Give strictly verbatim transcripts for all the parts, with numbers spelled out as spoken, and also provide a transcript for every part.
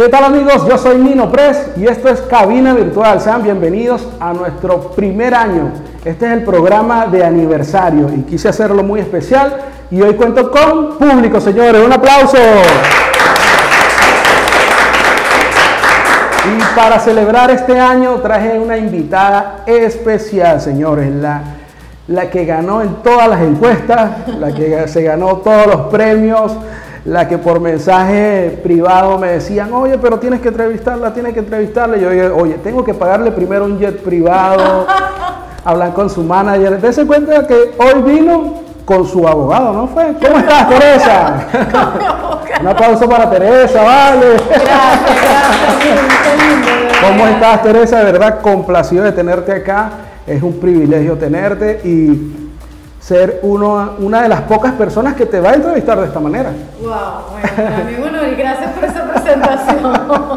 ¿Qué tal amigos? Yo soy Nino Press y esto es Cabina Virtual. Sean bienvenidos a nuestro primer año. Este es el programa de aniversario y quise hacerlo muy especial y hoy cuento con público, señores. ¡Un aplauso! Y para celebrar este año traje una invitada especial, señores. La, la que ganó en todas las encuestas, la que se ganó todos los premios, la que por mensaje privado me decían, oye, pero tienes que entrevistarla, tienes que entrevistarla. Y yo dije, oye, tengo que pagarle primero un jet privado, hablar con su manager. Dese cuenta que hoy vino con su abogado, ¿no fue? ¿Cómo estás, Teresa? Un aplauso para Teresa, vale. Gracias, gracias. ¿Cómo estás, Teresa? De verdad, complacido de tenerte acá. Es un privilegio tenerte y ser uno, una de las pocas personas que te va a entrevistar de esta manera. Wow, bueno, para mí, bueno, y gracias por esa presentación.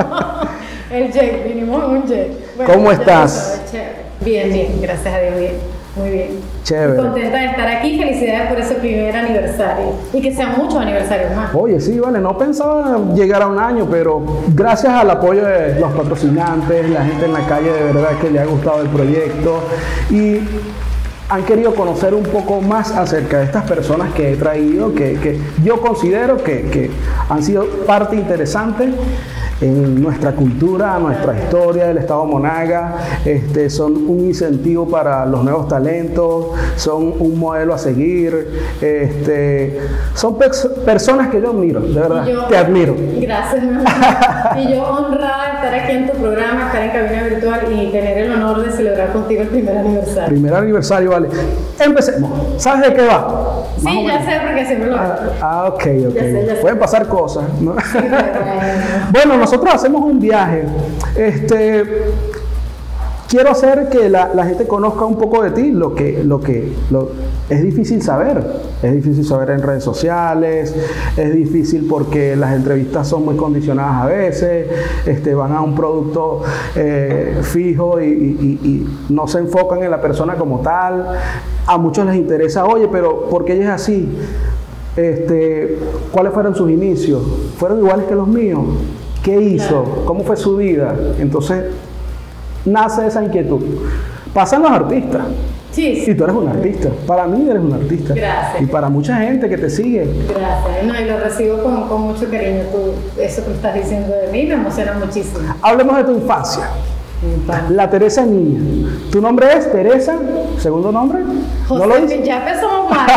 El jet, vinimos en un jet. Bueno, ¿Cómo ya estás? sabes, chévere. Bien, bien, gracias a Dios, bien, muy bien. Chévere. Y contenta de estar aquí, felicidades por ese primer aniversario y que sean muchos aniversarios más. Oye, sí, vale, no pensaba llegar a un año, pero gracias al apoyo de los patrocinantes, la gente en la calle, de verdad que le ha gustado el proyecto y han querido conocer un poco más acerca de estas personas que he traído, que, que yo considero que, que han sido parte interesante en nuestra cultura, nuestra historia del Estado Monaga. Este, son un incentivo para los nuevos talentos, son un modelo a seguir, este, son personas que yo admiro, de verdad, yo, te admiro. Gracias, mi amor. Y yo honrada de estar aquí en tu programa, estar en Cabina Virtual y tener el honor de celebrar contigo el primer aniversario. Primer aniversario, vale. Empecemos. ¿Sabes de qué va? Sí, ya sé, porque siempre lo hago. Ah, ah, ok, ok. Ya sé, ya sé. Pueden pasar cosas, ¿no? Sí, pero bueno. Bueno, nosotros hacemos un viaje. Este, quiero hacer que la, la gente conozca un poco de ti, lo que, lo que lo, es difícil saber. Es difícil saber en redes sociales, es difícil porque las entrevistas son muy condicionadas a veces, este, van a un producto eh, fijo y, y, y no se enfocan en la persona como tal. A muchos les interesa, oye, pero ¿por qué ella es así? Este, ¿cuáles fueron sus inicios? ¿Fueron iguales que los míos? ¿Qué hizo? Claro. ¿Cómo fue su vida? Entonces, nace esa inquietud. Pasan los artistas. Sí, sí. Y tú eres un artista. Para mí eres un artista. Gracias. Y para mucha gente que te sigue. Gracias. No, y lo recibo con, con mucho cariño. Tú, eso que estás diciendo de mí me emociona muchísimo. Hablemos de tu infancia. La Teresa niña. ¿Tu nombre es Teresa? ¿Segundo nombre? José, ¿No lo dices? ya empezamos mal.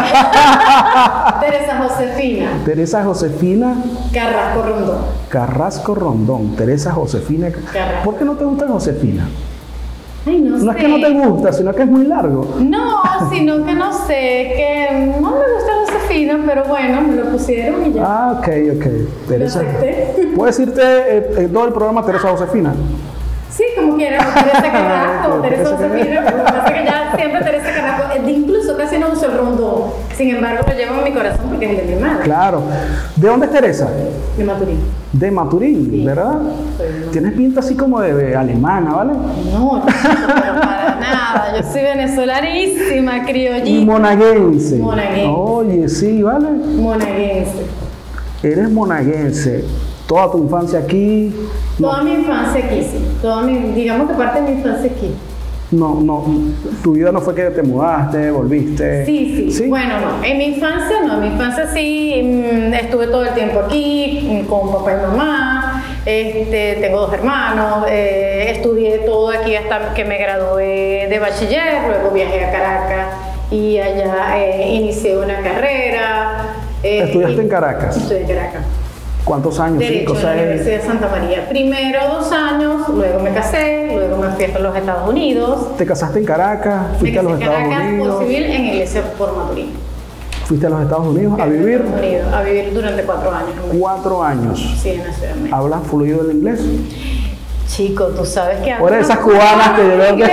Teresa Josefina Teresa Josefina Carrasco Rondón. Carrasco Rondón. Teresa Josefina. Carrasco. ¿Por qué no te gusta Josefina? Ay, no, No sé. es que no te gusta, sino que es muy largo. No, sino que no sé, que no me gusta Josefina, pero bueno, me lo pusieron y ya. Ah, ok, ok. Teresa. Lo acepté. ¿Puedes decirte eh, en todo el programa Teresa Josefina? Sí, como quieras, o Teresa Carrasco, o Teresa Teresa Josefina, pero lo que pasa es que ya siempre Teresa Carrasco, eh, incluso casi no uso el rondón, sin embargo lo llevo en mi corazón porque es el de mi madre, Claro. ¿De dónde es Teresa? de Maturín. De Maturín, Sí. ¿verdad? Soy- Tienes pinta así como de, de alemana, ¿vale? No, chico, pero para nada, yo soy venezolanísima, Y criollita, monaguense. Monaguense. Oye, sí, ¿vale? monaguense. Eres monaguense. Toda tu infancia aquí. Toda mi infancia aquí, sí, toda mi, digamos que parte de mi infancia aquí. No, no, tu vida no fue que te mudaste, volviste. Sí, sí, bueno, no, en mi infancia no, en mi infancia sí, mm, estuve todo el tiempo aquí, mm, con papá y mamá, este, tengo dos hermanos, eh, estudié todo aquí hasta que me gradué de bachiller, luego viajé a Caracas y allá eh, inicié una carrera. eh, ¿Estudiaste y- en Caracas? Estudié en Caracas. ¿Cuántos años? Derecho Cinco, en la seis. Universidad de Santa María. Primero dos años, luego me casé, luego me fui a los Estados Unidos. ¿Te casaste en Caracas? Me ¿Fuiste a casé los en Estados Caracas Unidos? por civil en Iglesia por Maturín. ¿Fuiste a los Estados Unidos a vivir? Estados Unidos, a vivir durante cuatro años. Cuatro años. Sí, en la Ciudad de México. ¿Hablas fluido el inglés? Chico, tú sabes que Por esas cubanas que yo veo que-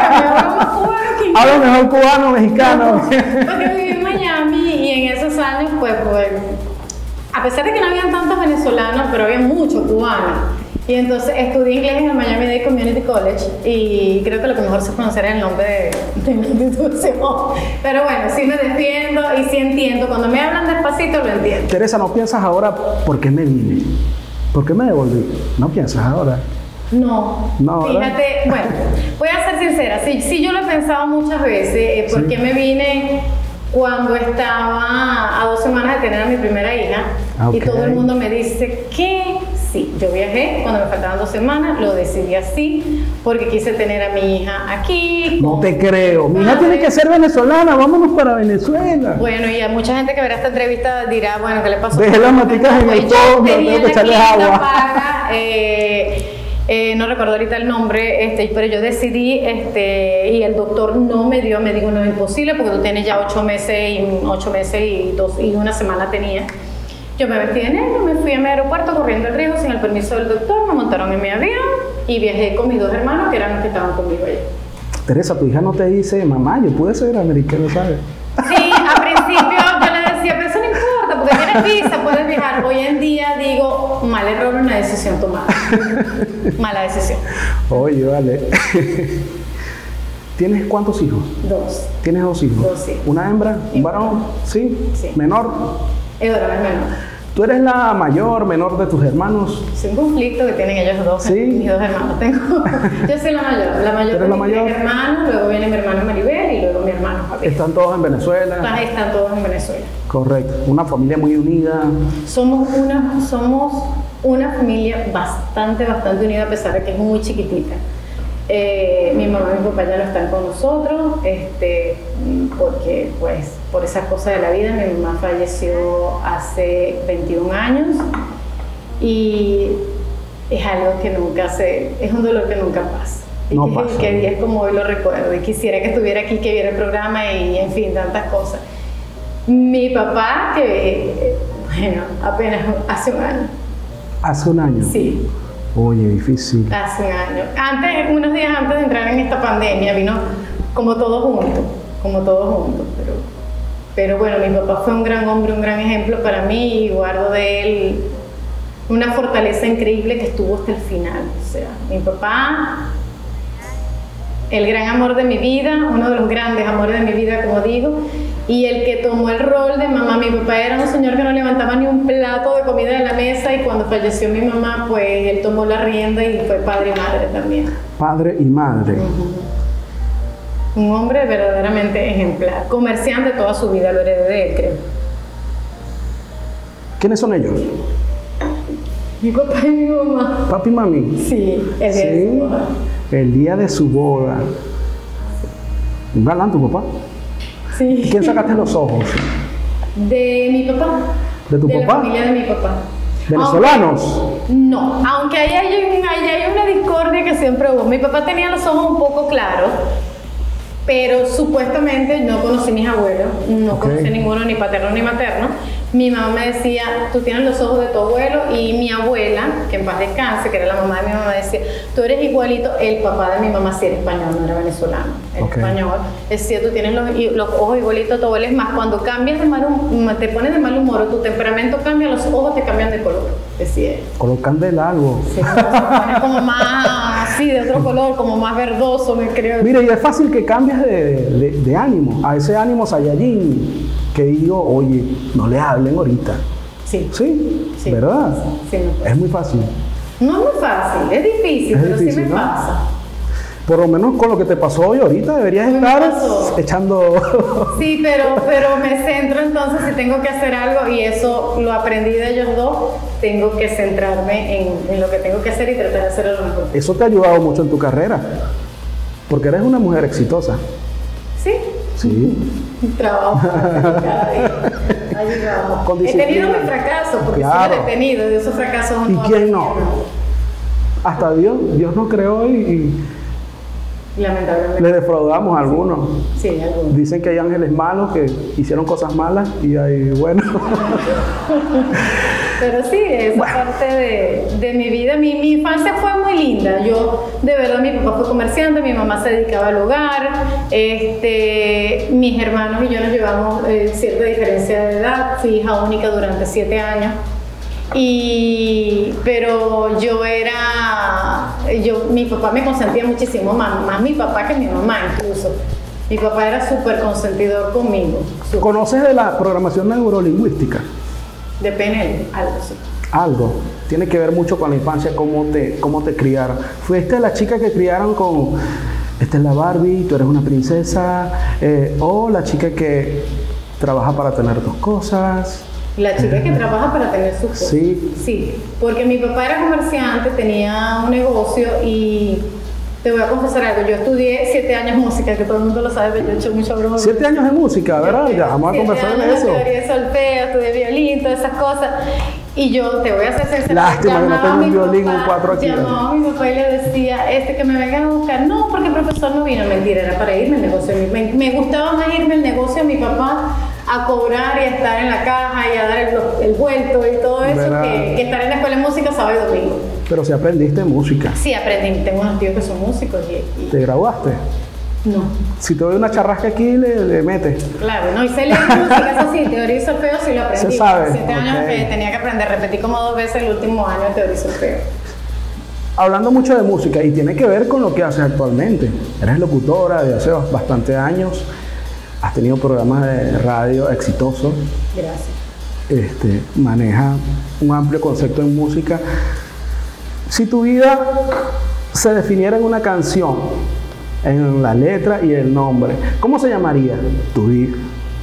que... Hablo mejor cubano, mexicano. Porque viví en Miami y en esos años, pues, pues, a pesar de que no habían tantos venezolanos, pero había muchos cubanos. Y entonces estudié inglés en el Miami-Dade Community College y creo que lo que mejor se pronunciar es el nombre de, de mi institución. Pero bueno, sí me defiendo y sí entiendo. Cuando me hablan despacito lo entiendo. Teresa, ¿no piensas ahora por qué me vine? ¿Por qué me devolví? ¿No piensas ahora? No, No, ¿verdad? fíjate, bueno, voy a ser sincera, sí, sí yo lo he pensado muchas veces, eh, ¿por qué Sí. me vine cuando estaba a dos semanas de tener a mi primera hija? Ah, Y ok. todo el mundo me dice que sí, yo viajé cuando me faltaban dos semanas, lo decidí así, porque quise tener a mi hija aquí. No con te creo. Mi hija padre. tiene que ser venezolana. Vámonos para Venezuela. Bueno, y a mucha gente que verá esta entrevista dirá, bueno, ¿qué le pasó? Deje las maticas en el Pues yo fondo, tenía tengo que la echarles clienta agua. paga, eh, eh, no recuerdo ahorita el nombre, este, pero yo decidí, este, y el doctor no me dio, me dijo, no es imposible porque tú tienes ya ocho meses y ocho meses y dos y una semana tenía. Yo me metí en él, me fui a mi aeropuerto corriendo el riesgo sin el permiso del doctor, me montaron en mi avión y viajé con mis dos hermanos que eran los que estaban conmigo allá. Teresa, tu hija no te dice, mamá, yo pude ser americano, ¿sabes? Sí, al principio yo le decía, pero eso no importa, porque tienes visa, puedes viajar. Hoy en día digo, mal error, una decisión tomada. Mala decisión. Oye, vale. ¿Tienes cuántos hijos? Dos. ¿Tienes dos hijos? Dos hijos. ¿Una hembra? Y ¿Un varón? ¿Sí? Sí. ¿Menor? Eduardo es menor. ¿Tú eres la mayor, menor de tus hermanos? Es un conflicto que tienen ellos dos, Sí. mis dos hermanos. Tengo, yo soy la mayor, la mayor ¿Tú eres de la mis mayor? tres hermanos, luego viene mi hermano Maribel y luego mi hermano Javier. ¿Están todos en Venezuela? Están, están todos en Venezuela. Correcto. Una familia muy unida. Somos una, somos una familia bastante, bastante unida a pesar de que es muy chiquitita. Eh, mi mamá y mi papá ya no están con nosotros, este, porque pues por esas cosas de la vida, mi mamá falleció hace veintiún años y es algo que nunca se, es un dolor que nunca pasa. Y No que, pasa. que días como hoy lo recuerdo y quisiera que estuviera aquí, que viera el programa y en fin, tantas cosas. Mi papá, que eh, bueno, apenas hace un año, Hace un año. sí. Oye, difícil. Hace un año. Antes, unos días antes de entrar en esta pandemia, vino como todo junto, como todo junto. Pero, pero bueno, mi papá fue un gran hombre, un gran ejemplo para mí y guardo de él una fortaleza increíble que estuvo hasta el final. O sea, mi papá, el gran amor de mi vida, uno de los grandes amores de mi vida, como digo, y el que tomó el rol de mamá. Mi papá era un señor que no levantaba ni un plato de comida de la mesa y cuando falleció mi mamá, pues él tomó la rienda y fue padre y madre también. Padre y madre. Un hombre verdaderamente ejemplar, comerciante toda su vida, lo heredé de él, creo. ¿Quiénes son ellos? Mi papá y mi mamá. Papi y mami. Sí, el día de su Sí. boda. El día de su boda. Un galán tu papá. Sí. ¿Quién sacaste los ojos? De mi papá. ¿De tu de papá? la familia de mi papá. ¿Venezolanos? Aunque- no, aunque ahí hay, un- ahí hay una discordia que siempre hubo. Mi papá tenía los ojos un poco claros, pero supuestamente no conocí mis abuelos, no Ok. conocí ninguno, ni paterno ni materno. Mi mamá me decía, tú tienes los ojos de tu abuelo, y mi abuela, que en paz descanse, que era la mamá de mi mamá, decía, tú eres igualito. El papá de mi mamá sí era español, no era venezolano, era Ok. español. Decía, tú tienes los, y- los ojos igualitos a tu abuelo. Es más, cuando cambias de mal humor, te pones de mal humor o tu temperamento cambia, los ojos te cambian de color, decía él. Colocan del algo. Sí, se pone como más así, de otro color, como más verdoso, me creo. Mira, y es fácil que cambies de, de- de ánimo, a ese ánimo Saiyajin, que digo, oye, no le hablen ahorita. Sí, ¿Sí? Sí. ¿Verdad? sí, me pasa. Es muy fácil. No es muy fácil, es difícil, Es pero difícil, sí me ¿no? pasa. Por lo menos con lo que te pasó hoy ahorita, deberías Me estar pasó. echando... Sí, pero, pero me centro entonces si tengo que hacer algo, y eso lo aprendí de ellos dos, tengo que centrarme en, en lo que tengo que hacer y tratar de hacerlo lo mejor. Eso te ha ayudado mucho en tu carrera, porque eres una mujer exitosa. Sí, Sí. trabajo cada día. Ha ayudado. Con He tenido disciplina. mis fracasos, porque Claro. sí los he tenido, de esos fracasos ¿Y uno quién no? aprende. Hasta Dios, Dios nos creó y, Lamentablemente. y le defraudamos a algunos. Sí, algunos. Dicen que hay ángeles malos que hicieron cosas malas y hay buenos. Pero sí, esa parte de, de mi vida, mi, mi infancia fue muy linda. Yo, de verdad, mi papá fue comerciante, mi mamá se dedicaba al hogar, este, mis hermanos y yo nos llevamos eh, cierta diferencia de edad, fui hija única durante siete años. Y, pero yo era, yo, mi papá me consentía muchísimo, más, más mi papá que mi mamá incluso. Mi papá era súper consentidor conmigo, súper. ¿Conoces de la programación neurolingüística? De P N L, algo así. Algo. tiene que ver mucho con la infancia, cómo te, cómo te criaron. ¿Fuiste la chica que criaron con, esta es la Barbie, tú eres una princesa, eh, o la chica que trabaja para tener tus cosas? La chica que trabaja para tener sus cosas. Sí. Sí, porque mi papá era comerciante, tenía un negocio y te voy a confesar algo, yo estudié siete años música, que todo el mundo lo sabe, pero yo he hecho mucha broma. Siete años de música, ¿verdad? Ya, vamos a conversar de eso. Teoría de solfeo, estudié violín, todas esas cosas. Y yo te voy a hacer sincera. Lástima que no tengo un violín o un cuatro aquí. Llamaba a mi papá y le decía, este, que me vengan a buscar. No, porque el profesor no vino. Mentira, era para irme al negocio. Me, me gustaba más irme al negocio de mi papá a cobrar y a estar en la caja y a dar el, el vuelto y todo eso que, que estar en la escuela de música sábado y domingo. Pero si aprendiste música. Sí, aprendí. Tengo unos tíos que son músicos. Y, y... ¿Te graduaste? No. Si te doy una charrasca aquí, le, le metes. Claro, no, y sé leer música, eso sí, teoría y solfeo sí lo aprendí. Se sabe. Siete años Okay. que tenía que aprender, repetí como dos veces el último año de teoría y solfeo. Hablando mucho de música, y tiene que ver con lo que haces actualmente. Eres locutora de hace bastante años, has tenido programas de radio exitosos. Gracias. Este, maneja un amplio concepto en música. Si tu vida se definiera en una canción, en la letra y el nombre, ¿cómo se llamaría tu vida?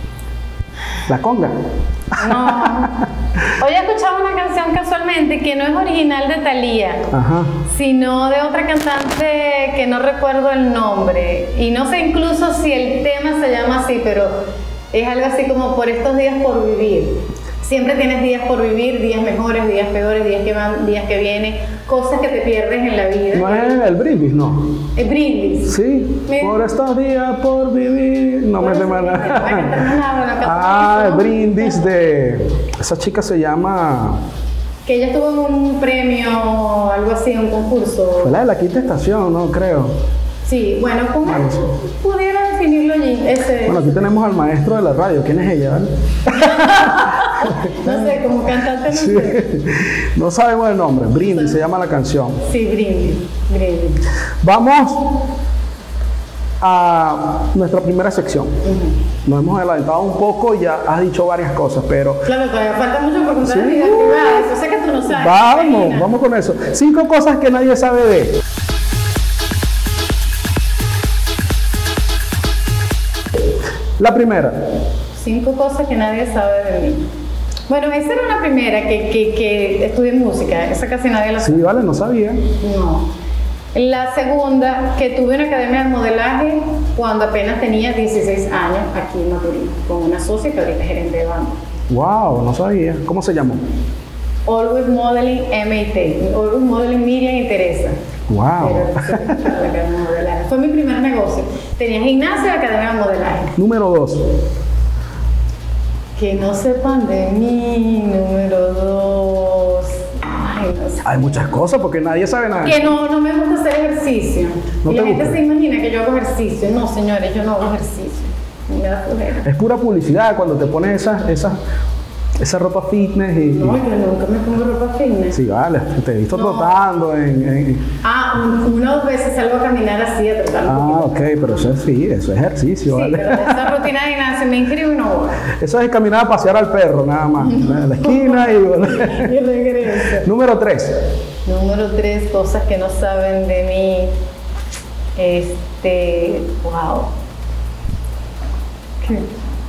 ¿La conga? No. Hoy he escuchado una canción casualmente que no es original de Thalía, Ajá. sino de otra cantante que no recuerdo el nombre. Y no sé incluso si el tema se llama así, pero es algo así como por estos días por vivir. Siempre tienes días por vivir, días mejores, días peores, días que van, días que vienen, cosas que te pierdes en la vida. ¿No es el brindis, no? El brindis. Sí, Mira. Por estos días por vivir, no me sé más nada. Ah, el brindis de... Esa chica se llama... Que ella estuvo en un premio, algo así, en un concurso. Fue la de la quinta estación, ¿no? Creo. Sí, bueno, ¿cómo Bueno, sí. pudiera definirlo allí? Ese... Bueno, aquí tenemos al maestro de la radio. ¿Quién es ella, vale? No sé, como cantante no Sí. sé. No sabemos el nombre. Brindis se llama la canción. Sí, brindis, brindis. Vamos a nuestra primera sección. Uh-huh. Nos hemos adelantado un poco, ya has dicho varias cosas, pero Claro, todavía falta mucho por contar Sí. de mi vida privada. Eso sé que tú no sabes. vamos, Imagina. vamos con eso. Cinco cosas que nadie sabe de. La primera. Cinco cosas que nadie sabe de mí. Bueno, esa era la primera, que, que, que estudié música. Esa casi nadie la Sí, sabe. vale, no sabía. No. La segunda, que tuve una academia de modelaje cuando apenas tenía dieciséis años aquí en Maturín, con una socia que ahorita es gerente de banda. Wow, no sabía. ¿Cómo se llamó? Always Modeling M I T, Always Modeling Miriam y Teresa. Wow. Pero, sí, la academia de modelaje. Fue mi primer negocio. Tenía gimnasia y academia de modelaje. Número dos. Que no sepan de mí. Número dos. Ay, no sé. Hay muchas cosas porque nadie sabe nada. Que no, no me gusta hacer ejercicio. ¿No y te la gente gusta? se imagina que yo hago ejercicio. No, señores, yo no hago ejercicio. Me da flojera. Es pura publicidad cuando te pones esa, esa, esa ropa fitness y... No, yo nunca me pongo ropa fitness. Sí, vale, te he visto No. trotando en... en- Ah, un- una o dos veces salgo a caminar así, a tratar un Ah, poquito. ok, pero eso es sí, eso es ejercicio, Sí, ¿vale? pero de esa rutina de gimnasio me inscribo y no voy. Eso es caminar a pasear al perro, nada más. En la esquina y... Y regreso. Número tres. Número tres, cosas que no saben de mí. Este, wow. ¿Qué?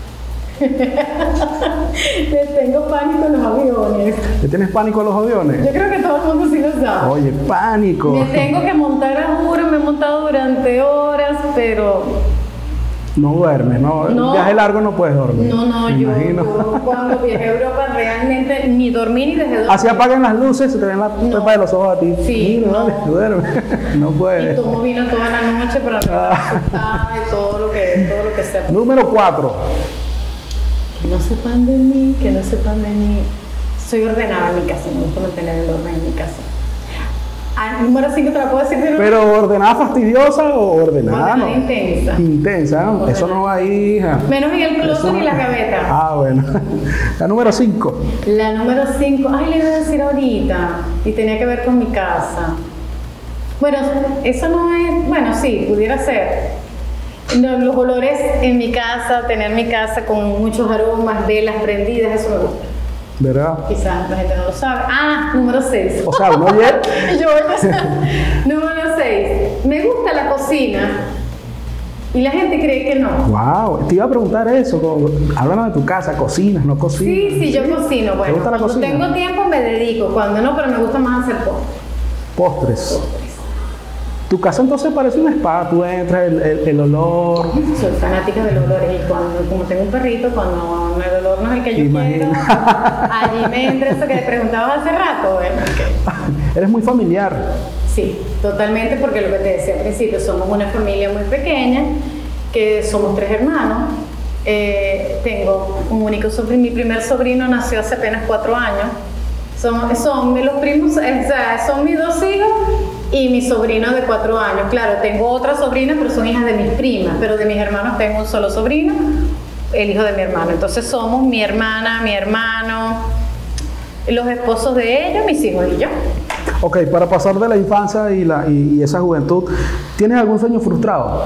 Le tengo pánico a los aviones. ¿Le tienes pánico a los Yo aviones? creo que todo el mundo sí lo sabe. Oye, pánico. Me tengo que montar a juro, me he montado durante horas, pero No duermes, ¿no? No. Un viaje largo no puedes dormir. no, no, me yo, imagino. yo cuando viajé a Europa realmente ni dormí ni dejé de dormir. Así apagan las luces, se te ven la No. pepa de los ojos a ti. Sí, Mira, no. vale, duerme. No Y puedes. tomo vino toda la noche para no Ah. estar asustada y todo lo que, todo lo que sea. Número cuatro. Que no sepan de mí, que no sepan de mí. Soy ordenada en mi casa, me gusta mantener el orden en mi casa. Ah, número cinco te la puedo decir de nuevo. ¿Pero ordenada fastidiosa o ordenada? Ordenada no? intensa. Intensa, ¿no? Ordenada. Eso no va ahí, hija. Menos en el Eso closet no- y las gavetas. Ah, bueno. La número cinco. La número cinco, ay, le iba a decir ahorita, y tenía que ver con mi casa. Bueno, eso no es, bueno, sí, pudiera ser. No, los olores en mi casa, tener mi casa con muchos aromas, velas prendidas, eso me gusta. ¿Verdad? Quizás la gente no lo sabe. Ah, número seis. O sea, uno llega... Yo voy a pasar. Número seis. Me gusta la cocina. Y la gente cree que no. Wow, te iba a preguntar eso. como- Háblanos de tu casa, ¿cocinas, no cocinas? Sí, sí, yo cocino. Bueno, gusta la cuando cocina? tengo tiempo me dedico. Cuando no, pero me gusta más hacer postres. Postres. Tu casa entonces parece un spa, tú entras, el, el, el olor... Soy fanática del olor y cuando, como tengo un perrito, cuando el olor no es el que yo Imagina. quiero, allí me entra eso que te preguntabas hace rato. Bueno, ok. Eres muy familiar. Sí, totalmente, porque lo que te decía al principio, somos una familia muy pequeña, que somos tres hermanos. Eh, tengo un único sobrino, mi primer sobrino nació hace apenas cuatro años. Son, son los primos, o sea, son mis dos hijos y mi sobrino de cuatro años. Claro, tengo otra sobrina, pero son hijas de mis primas, pero de mis hermanos tengo un solo sobrino, el hijo de mi hermano. Entonces somos mi hermana, mi hermano, los esposos de ellos, mis hijos y yo. Ok, para pasar de la infancia y, la, y, y esa juventud, ¿tienes algún sueño frustrado?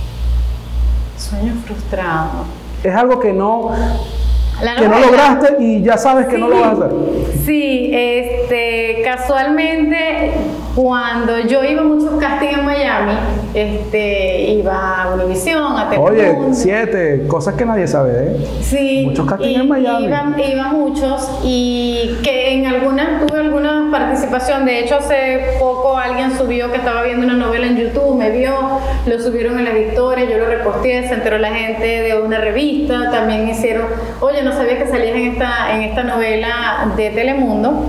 Sueño frustrado. Es algo que no, La que no novela. lograste y ya sabes que no lo vas a hacer. Sí, este, casualmente cuando yo iba a muchos castings en Miami, este, iba a Univision, a Oye, Telemundo. siete, cosas que nadie sabe, ¿eh? Sí, Muchos castings y- en Miami. Iba, iba muchos y que en algunas tuve alguna participación. De hecho, hace poco alguien subió que estaba viendo una novela en YouTube, me vio, lo subieron en La Victoria, yo lo reposteé, se enteró la gente de una revista, también hicieron, oye, no sabía que salías en esta, en esta novela de Telemundo.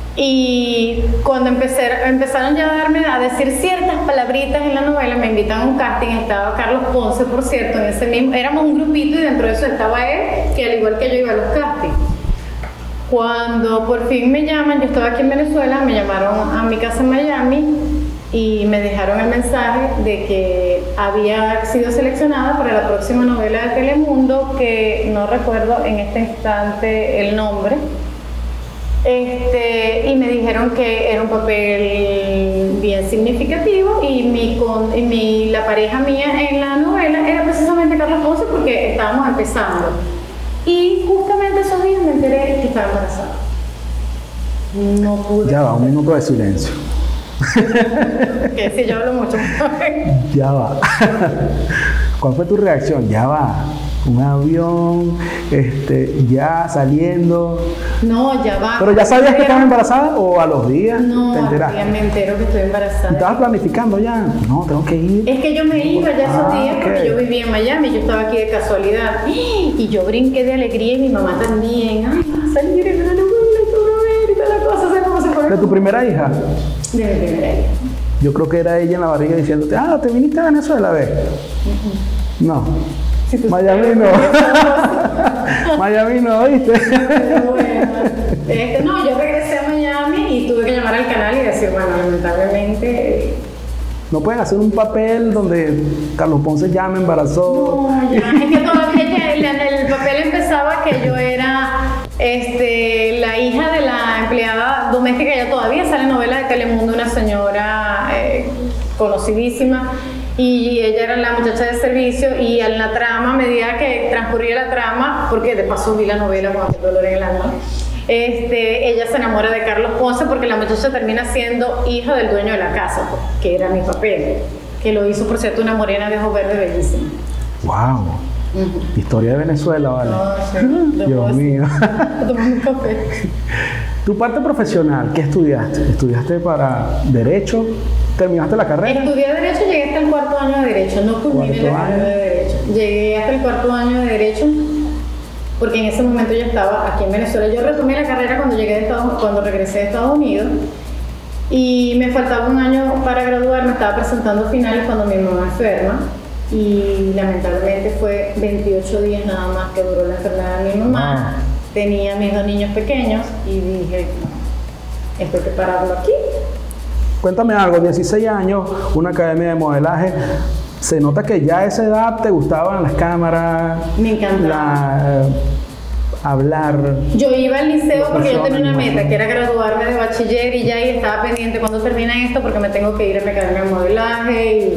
Y cuando empecé, empezaron ya a darme a decir ciertas palabritas en la novela, me invitan a un casting, estaba Carlos Ponce, por cierto, en ese mismo, éramos un grupito y dentro de eso estaba él, que al igual que yo iba a los castings. Cuando por fin me llaman, yo estaba aquí en Venezuela, me llamaron a mi casa en Miami y me dejaron el mensaje de que había sido seleccionada para la próxima novela de Telemundo, que no recuerdo en este instante el nombre. Este, y me dijeron que era un papel bien significativo y, mi, con, y mi, la pareja mía en la novela era precisamente Carlos Ponce porque estábamos empezando. Y justamente esos días me enteré que estaba embarazada. No pude. Ya va, un minuto de silencio. Que si yo hablo mucho. Ya va. ¿Cuál fue tu reacción? Ya va. Un avión, este, ya saliendo. No, ya va. ¿Pero ya sabías que estabas embarazada o a los días No, te al enteraste? día me entero que estoy ¿Y embarazada. estabas planificando ya? No, tengo que ir. Es que yo me iba ya esos Ah, días porque ok. yo vivía en Miami, yo estaba aquí de casualidad. Y yo brinqué de alegría y mi mamá también. Ay, va a salir en la novela y todo ver y toda la cosa. ¿Sabes cómo se pone? ¿De tu primera hija? De mi primera hija. Yo creo que era ella en la barriga diciéndote, ah, ¿te viniste a Venezuela, ve? No. Si tú Miami no. Miami no, ¿viste? Pero bueno, este, no, yo regresé a Miami y tuve que llamar al canal y decir, bueno, lamentablemente. No pueden hacer un papel donde Carlos Ponce ya me embarazó. No, ya, es que todavía ya el, el papel empezaba que yo era este, la hija de la empleada doméstica, ya todavía sale en novela de Telemundo, una señora eh, conocidísima, y ella era la muchacha de servicio, y en la trama, a medida que transcurría la trama, porque de paso vi la novela con aquel dolor en el alma, este, ella se enamora de Carlos Ponce porque la muchacha termina siendo hija del dueño de la casa, que era mi papel, que lo hizo, por cierto, una morena de ojos verdes bellísima. Wow. Ujú. Historia de Venezuela, ¿vale? No, sí, Dios mío. Tomando un café. Tu parte profesional, ¿qué estudiaste? ¿Estudiaste para Derecho? ¿Terminaste la carrera? Estudié Derecho, llegué hasta el cuarto año de Derecho, no culminé ¿Cuarto la carrera año? de Derecho. Llegué hasta el cuarto año de Derecho porque en ese momento yo estaba aquí en Venezuela. Yo retomé la carrera cuando, llegué de Estados, cuando regresé de Estados Unidos y me faltaba un año para graduarme, estaba presentando finales cuando mi mamá enferma y lamentablemente fue veintiocho días nada más que duró la enfermedad de mi mamá. Wow. Tenía mis dos niños pequeños y dije, no, esto hay que pararlo aquí. Cuéntame algo, dieciséis años, una academia de modelaje. Se nota que ya a esa edad te gustaban las cámaras, Me encantaba. la, eh, hablar. Yo iba al liceo porque yo tenía una Personas, meta, que era graduarme de bachiller y ya y estaba pendiente cuando termina esto porque me tengo que ir a mi academia de modelaje y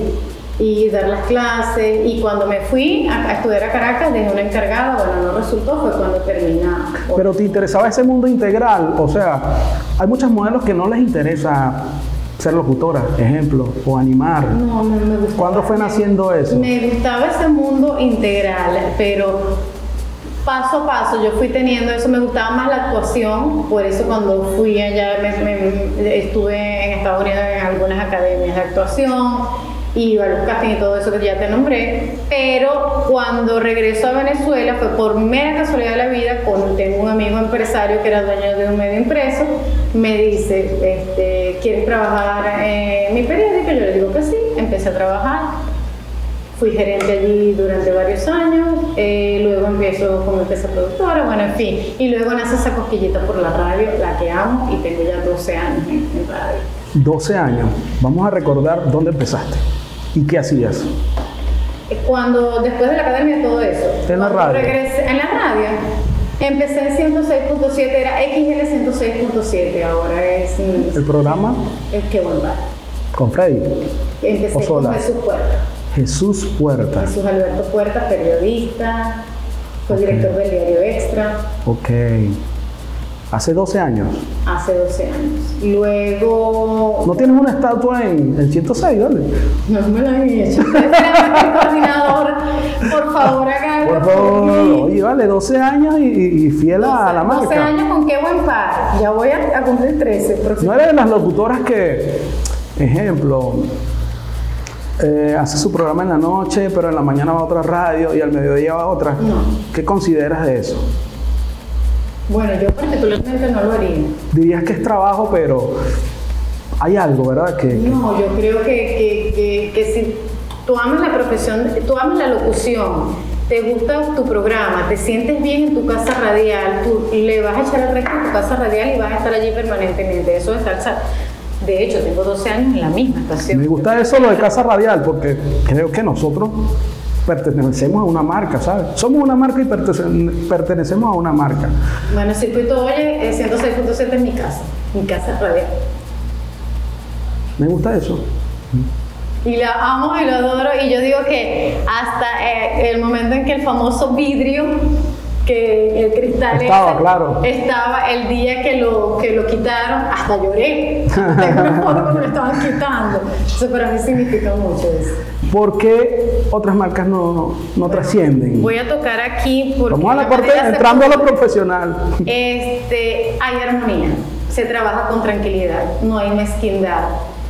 y dar las clases. Y cuando me fui a, a estudiar a Caracas, dejé una encargada, bueno, no resultó, fue cuando termina. Pero te interesaba ese mundo integral, o sea, hay muchos modelos que no les interesa ser locutora, ejemplo, o animar. No, no me gustaba. ¿Cuándo fue naciendo eso? Me gustaba ese mundo integral, pero paso a paso yo fui teniendo eso. Me gustaba más la actuación, por eso cuando fui allá me, me, estuve en Estados Unidos en algunas academias de actuación, iba a los castings y todo eso que ya te nombré, pero cuando regreso a Venezuela fue por mera casualidad de la vida. Con, tengo un amigo empresario que era dueño de un medio impreso, me dice, este, ¿quieres trabajar en mi periódico? Yo le digo que sí, empecé a trabajar, fui gerente allí durante varios años, eh, luego empiezo como empresa productora, bueno, en fin, y luego nace esa cosquillita por la radio, la que amo, y tengo ya doce años en, en radio. doce años, vamos a recordar dónde empezaste y qué hacías. Cuando, después de la academia, todo eso. ¿En la radio? Regresé, en la radio. Empecé en ciento seis punto siete, era X L ciento seis punto siete, ahora es... ¿El programa? Es que bueno, va. ¿Con Freddy? Empecé ¿O sola? con Jesús Puerta. Jesús Puerta. Jesús Alberto Puerta, periodista, fue Okay. director del diario Extra. Ok. Hace doce años. Hace doce años. Luego... ¿No tienes una estatua en el ciento seis, dale? No me lo han hecho. El coordinador, por favor, haga algo Por favor. mí. Oye, vale, doce años y, y fiel a la marca. doce años con qué buen par. Ya voy a, a cumplir trece. No eres de las locutoras que, ejemplo, eh, hace su programa en la noche, pero en la mañana va a otra radio y al mediodía va a otra. No. ¿Qué consideras de eso? Bueno, yo particularmente no lo haría. Dirías que es trabajo, pero hay algo, ¿verdad? Que, que- No, yo creo que, que, que, que si tú amas la profesión, tú amas la locución, te gusta tu programa, te sientes bien en tu casa radial, tú le vas a echar el resto a tu casa radial y vas a estar allí permanentemente. Eso es estar... De hecho, tengo doce años en la misma estación. Me gusta eso lo de Casa Radial, porque creo que nosotros pertenecemos a una marca, ¿sabes? Somos una marca y pertene- pertenecemos a una marca. Bueno, Circuito Oye, eh, ciento seis punto siete es mi casa, mi casa radial. Me gusta eso. Y la amo y lo adoro, y yo digo que hasta eh, el momento en que el famoso vidrio, que el cristal Estaba, ese, claro. estaba el día que lo, que lo quitaron, hasta lloré. Tengo una foto cuando lo estaban quitando. Eso para mí significa mucho eso. ¿Por qué otras marcas no, no, no trascienden? Voy a tocar aquí porque Vamos a la de parte, manera entrando a lo se- profesional. Este, hay armonía, se trabaja con tranquilidad, no hay mezquindad.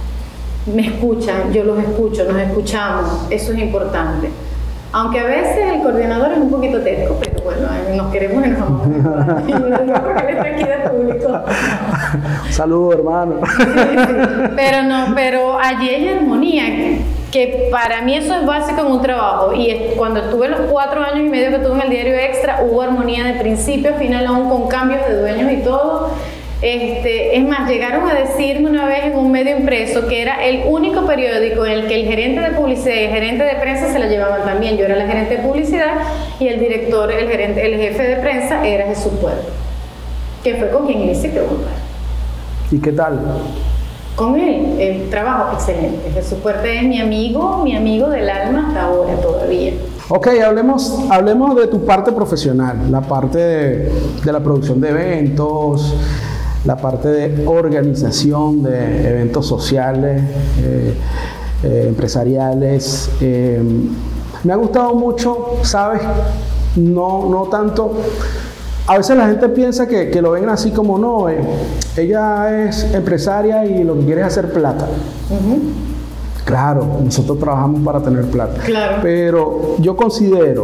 Me escuchan, yo los escucho, nos escuchamos, eso es importante. Aunque a veces el coordinador es un poquito terco, pero bueno, nos queremos y nos amamos. Y yo lo digo porque él está aquí de público. Saludos, hermano. Sí, sí. Pero no, pero allí hay armonía, que para mí eso es básico en un trabajo. Y es- cuando estuve los cuatro años y medio que estuve en el diario Extra, hubo armonía de principio a final, aún con cambios de dueños y todo. Este, es más, llegaron a decirme una vez en un medio impreso que era el único periódico en el que el gerente de publicidad y el gerente de prensa se la llevaban también. Yo era la gerente de publicidad y el director, el gerente, el jefe de prensa era Jesús Puerto, que fue con quien inicié Preguntar. ¿Y qué tal? Con él, el trabajo excelente. Jesús Puerto es mi amigo, mi amigo del alma hasta ahora todavía. Ok, hablemos, hablemos de tu parte profesional, la parte de, de la producción de eventos, la parte de organización de eventos sociales, eh, eh, empresariales. Eh, me ha gustado mucho, ¿sabes? No, no tanto... A veces la gente piensa que, que lo ven así como no, eh, ella es empresaria y lo que quiere es hacer plata. Uh-huh. Claro, nosotros trabajamos para tener plata. Claro. Pero yo considero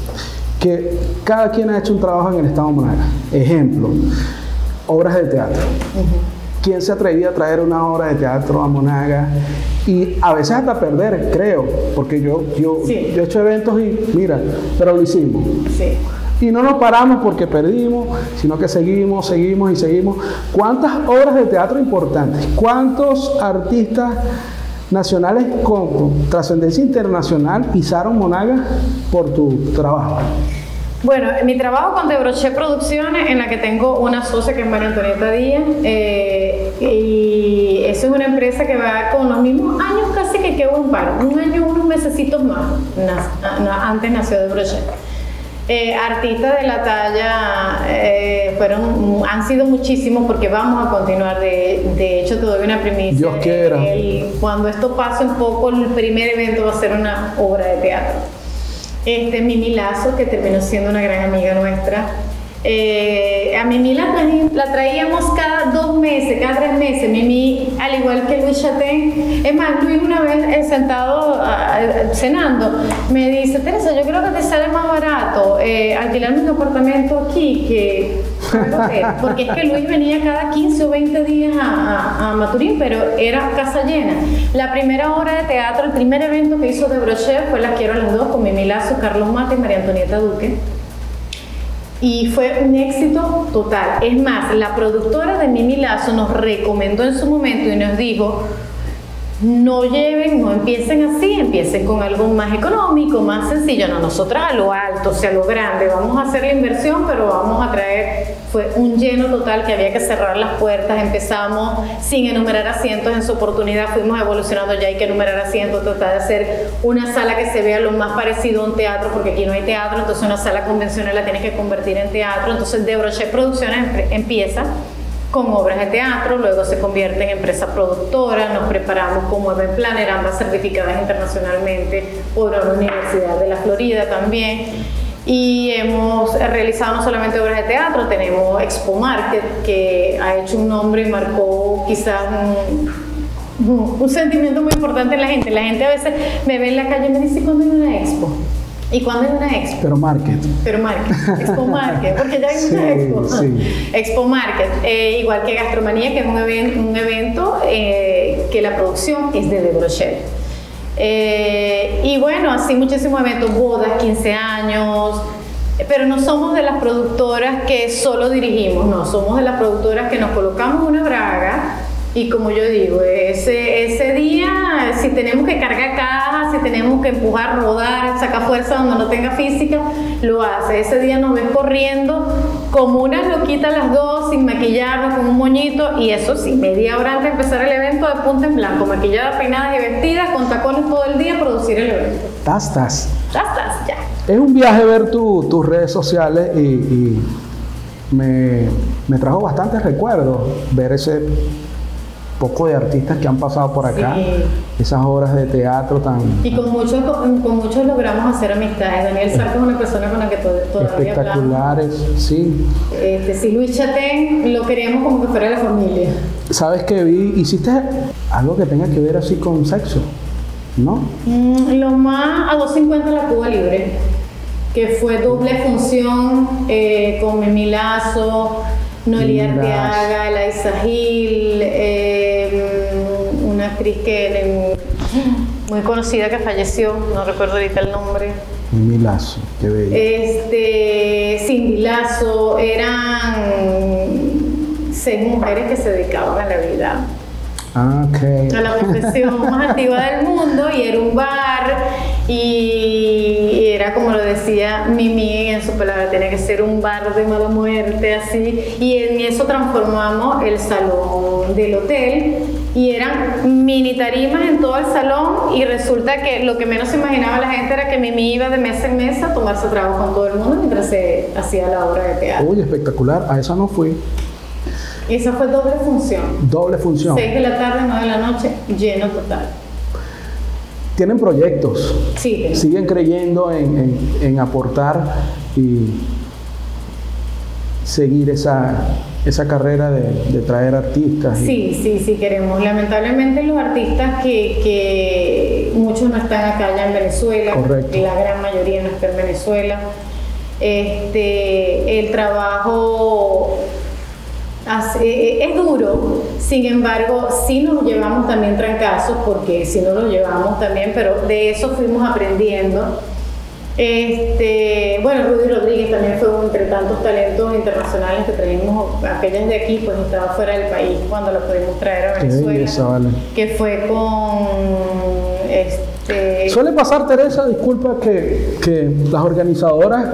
que cada quien ha hecho un trabajo en el Estado Monagas. Ejemplo, obras de teatro. Uh-huh. ¿Quién se atrevía a traer una obra de teatro a Monagas? Y a veces hasta perder, creo, porque yo, yo, Sí. yo he hecho eventos y mira, pero lo hicimos. Sí. Y no nos paramos porque perdimos, sino que seguimos, seguimos y seguimos. ¿Cuántas obras de teatro importantes? ¿Cuántos artistas nacionales con trascendencia internacional pisaron Monagas por tu trabajo? Bueno, mi trabajo con De Brochet Producciones, en la que tengo una socia que es María Antonieta Díaz, eh, y eso es una empresa que va con los mismos años casi casi que quedó en paro, un año, unos mesecitos más, antes nació de Brochet. Eh, artistas de la talla eh, fueron, han sido muchísimos porque vamos a continuar. De, de hecho, te doy una primicia. Dios quiera. El, cuando esto pase un poco, el primer evento va a ser una obra de teatro. Este, Mimi Lazo, que terminó siendo una gran amiga nuestra. Eh, a Mimi la, la traíamos cada dos meses, cada tres meses. Mimi, al igual que Luis Chatén, es más, Luis una vez eh, sentado uh, cenando, me dice: Teresa, yo creo que te sale más barato eh, alquilarme un apartamento aquí que porque es que Luis venía cada quince o veinte días a, a, a Maturín, pero era casa llena. La primera obra de teatro, el primer evento que hizo de Brochet fue Las Quiero a las Dos, con Mimi Lazo, Carlos Mata y María Antonieta Duque. Y fue un éxito total. Es más, la productora de Mimi Lazo nos recomendó en su momento y nos dijo: no lleven, no empiecen así, empiecen con algo más económico, más sencillo. No, nosotras a lo alto, o sea, a lo grande, vamos a hacer la inversión, pero vamos a traer. Fue un lleno total que había que cerrar las puertas. Empezamos sin enumerar asientos en su oportunidad, fuimos evolucionando, ya hay que enumerar asientos, tratar de hacer una sala que se vea lo más parecido a un teatro, porque aquí no hay teatro, entonces una sala convencional la tienes que convertir en teatro. Entonces de Brochet Producciones empieza con obras de teatro, luego se convierte en empresa productora, nos preparamos como event planner, ambas certificadas internacionalmente por la Universidad de la Florida también, y hemos realizado no solamente obras de teatro, tenemos Expo Market, que ha hecho un nombre y marcó quizás un, un sentimiento muy importante en la gente. La gente a veces me ve en la calle y me dice: ¿cuándo hay una expo? ¿Y cuándo hay una expo? Pero Market. Pero Market, Expo Market, porque ya hay sí, muchas expo. Sí. Expo Market, eh, igual que Gastromanía, que es un, even, un evento eh, que la producción es de De Brochet. Eh, y bueno, así muchísimos eventos, bodas, quince años, pero no somos de las productoras que solo dirigimos, no, somos de las productoras que nos colocamos una braga. Y como yo digo, ese, ese día, si tenemos que cargar cajas, si tenemos que empujar, rodar, sacar fuerza donde no tenga física, lo hace. Ese día nos ves corriendo como unas loquitas las dos, sin maquillarnos, con un moñito, y eso sí, media hora antes de empezar el evento, de punta en blanco, maquilladas, peinadas y vestidas, con tacones todo el día, producir el evento. Tastas. Tastas, ya. Es un viaje ver tu, tus redes sociales y, y me, me trajo bastantes recuerdos ver ese poco de artistas que han pasado por acá, sí. Esas obras de teatro tan... Y con muchos, con, con muchos logramos hacer amistades. Daniel Sarco es una persona con la que todavía espectaculares, hablamos. Sí. Este, sí, Luis Chatén lo queríamos como que fuera la familia. ¿Sabes qué vi? Hiciste algo que tenga que ver así con sexo, ¿no? Mm, lo más a dos cincuenta la Cuba Libre, que fue doble función eh, con Mimi Lazo, Noelia Arteaga, Eliza Gil, eh, una actriz que muy conocida que falleció, no recuerdo ahorita el nombre. Mimi Lazo, qué bello. Este, Cindy Lazo, eran seis mujeres que se dedicaban a la vida. Ah, okay. A la profesión más antigua del mundo, y era un bar, y era como lo decía Mimi en su palabra, tenía que ser un bar de mala muerte, así, y en eso transformamos el salón del hotel, y eran mini tarimas en todo el salón, y resulta que lo que menos se imaginaba la gente era que Mimi iba de mesa en mesa a tomarse trago con todo el mundo mientras se hacía la obra de teatro. Uy, espectacular, a esa no fui. Y esa fue doble función. Doble función. seis de la tarde, nueve de la noche, lleno total. ¿Tienen proyectos? Sí. ¿Siguen creyendo en, en, en aportar y seguir esa, esa carrera de, de traer artistas? Y... Sí, sí, sí queremos. Lamentablemente los artistas que, que muchos no están acá ya en Venezuela. Correcto. La gran mayoría no está en Venezuela. Este, el trabajo... es duro, sin embargo sí nos llevamos también trancazos, porque si no los llevamos también, pero de eso fuimos aprendiendo. Este, bueno, Rudy Rodríguez también fue uno entre tantos talentos internacionales que traímos. Aquellas de aquí pues estaba fuera del país cuando lo pudimos traer a Venezuela. Qué belleza, vale. Que fue con este... Suele pasar, Teresa, disculpa, que, que las organizadoras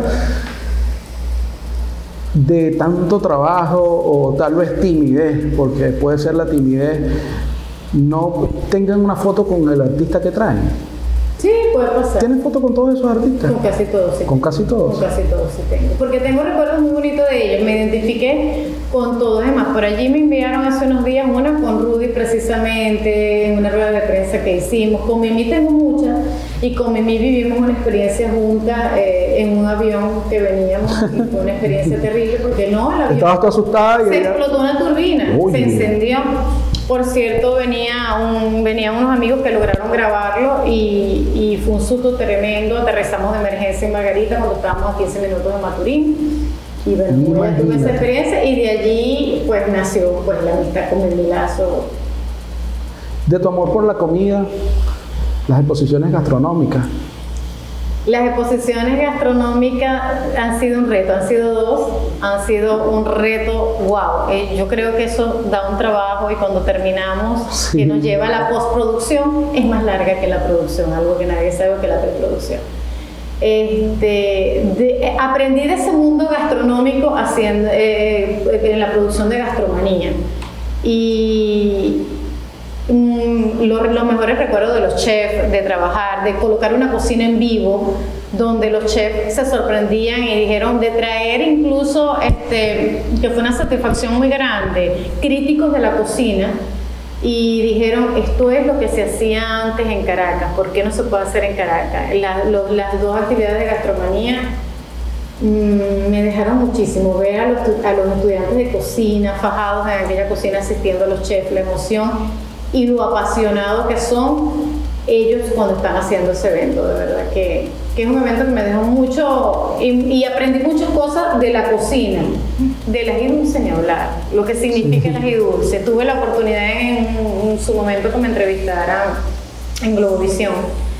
de tanto trabajo o tal vez timidez, porque puede ser la timidez, no tengan una foto con el artista que traen? Sí, puede pasar. ¿Tienes foto con todos esos artistas? Con casi todos, sí. ¿Con casi todos? Con casi todos, sí tengo. Porque tengo recuerdos muy bonitos de ellos. Me identifiqué con todos. Además, por allí me enviaron hace unos días una con Rudy precisamente, en una rueda de prensa que hicimos. Con Mimi tengo muchas. Y con Mimi vivimos una experiencia juntas eh, en un avión que veníamos. Y fue una experiencia terrible porque no, el avión... ¿Estabas tú asustada? Y se ella... explotó una turbina. Uy. Se encendió. Por cierto, venía un, venían unos amigos que lograron grabarlo y, y fue un susto tremendo. Aterrizamos de emergencia en Margarita cuando estábamos a quince minutos de Maturín. Y bueno, tuve esa experiencia y de allí pues nació pues, la amistad con el Milazo. De tu amor por la comida, las exposiciones gastronómicas. Las exposiciones gastronómicas han sido un reto, han sido dos, han sido un reto, wow, eh, yo creo que eso da un trabajo y cuando terminamos, sí. que nos lleva a la postproducción, es más larga que la producción, algo que nadie sabe que la preproducción. Este, de, aprendí de ese mundo gastronómico haciendo, eh, en la producción de Gastromanía y Los, los mejores recuerdos de los chefs, de trabajar, de colocar una cocina en vivo, donde los chefs se sorprendían y dijeron de traer incluso, este, que fue una satisfacción muy grande, críticos de la cocina, y dijeron, esto es lo que se hacía antes en Caracas, ¿por qué no se puede hacer en Caracas? La, lo, las dos actividades de Gastromanía mmm, me dejaron muchísimo, ver a los, a los estudiantes de cocina, fajados en aquella cocina asistiendo a los chefs, la emoción y lo apasionados que son ellos cuando están haciendo ese evento, de verdad que, que es un evento que me dejó mucho y, y aprendí muchas cosas de la cocina, del ají dulce ni hablar, lo que significa el ají dulce. Tuve la oportunidad en, en su momento que me entrevistaran en Globovisión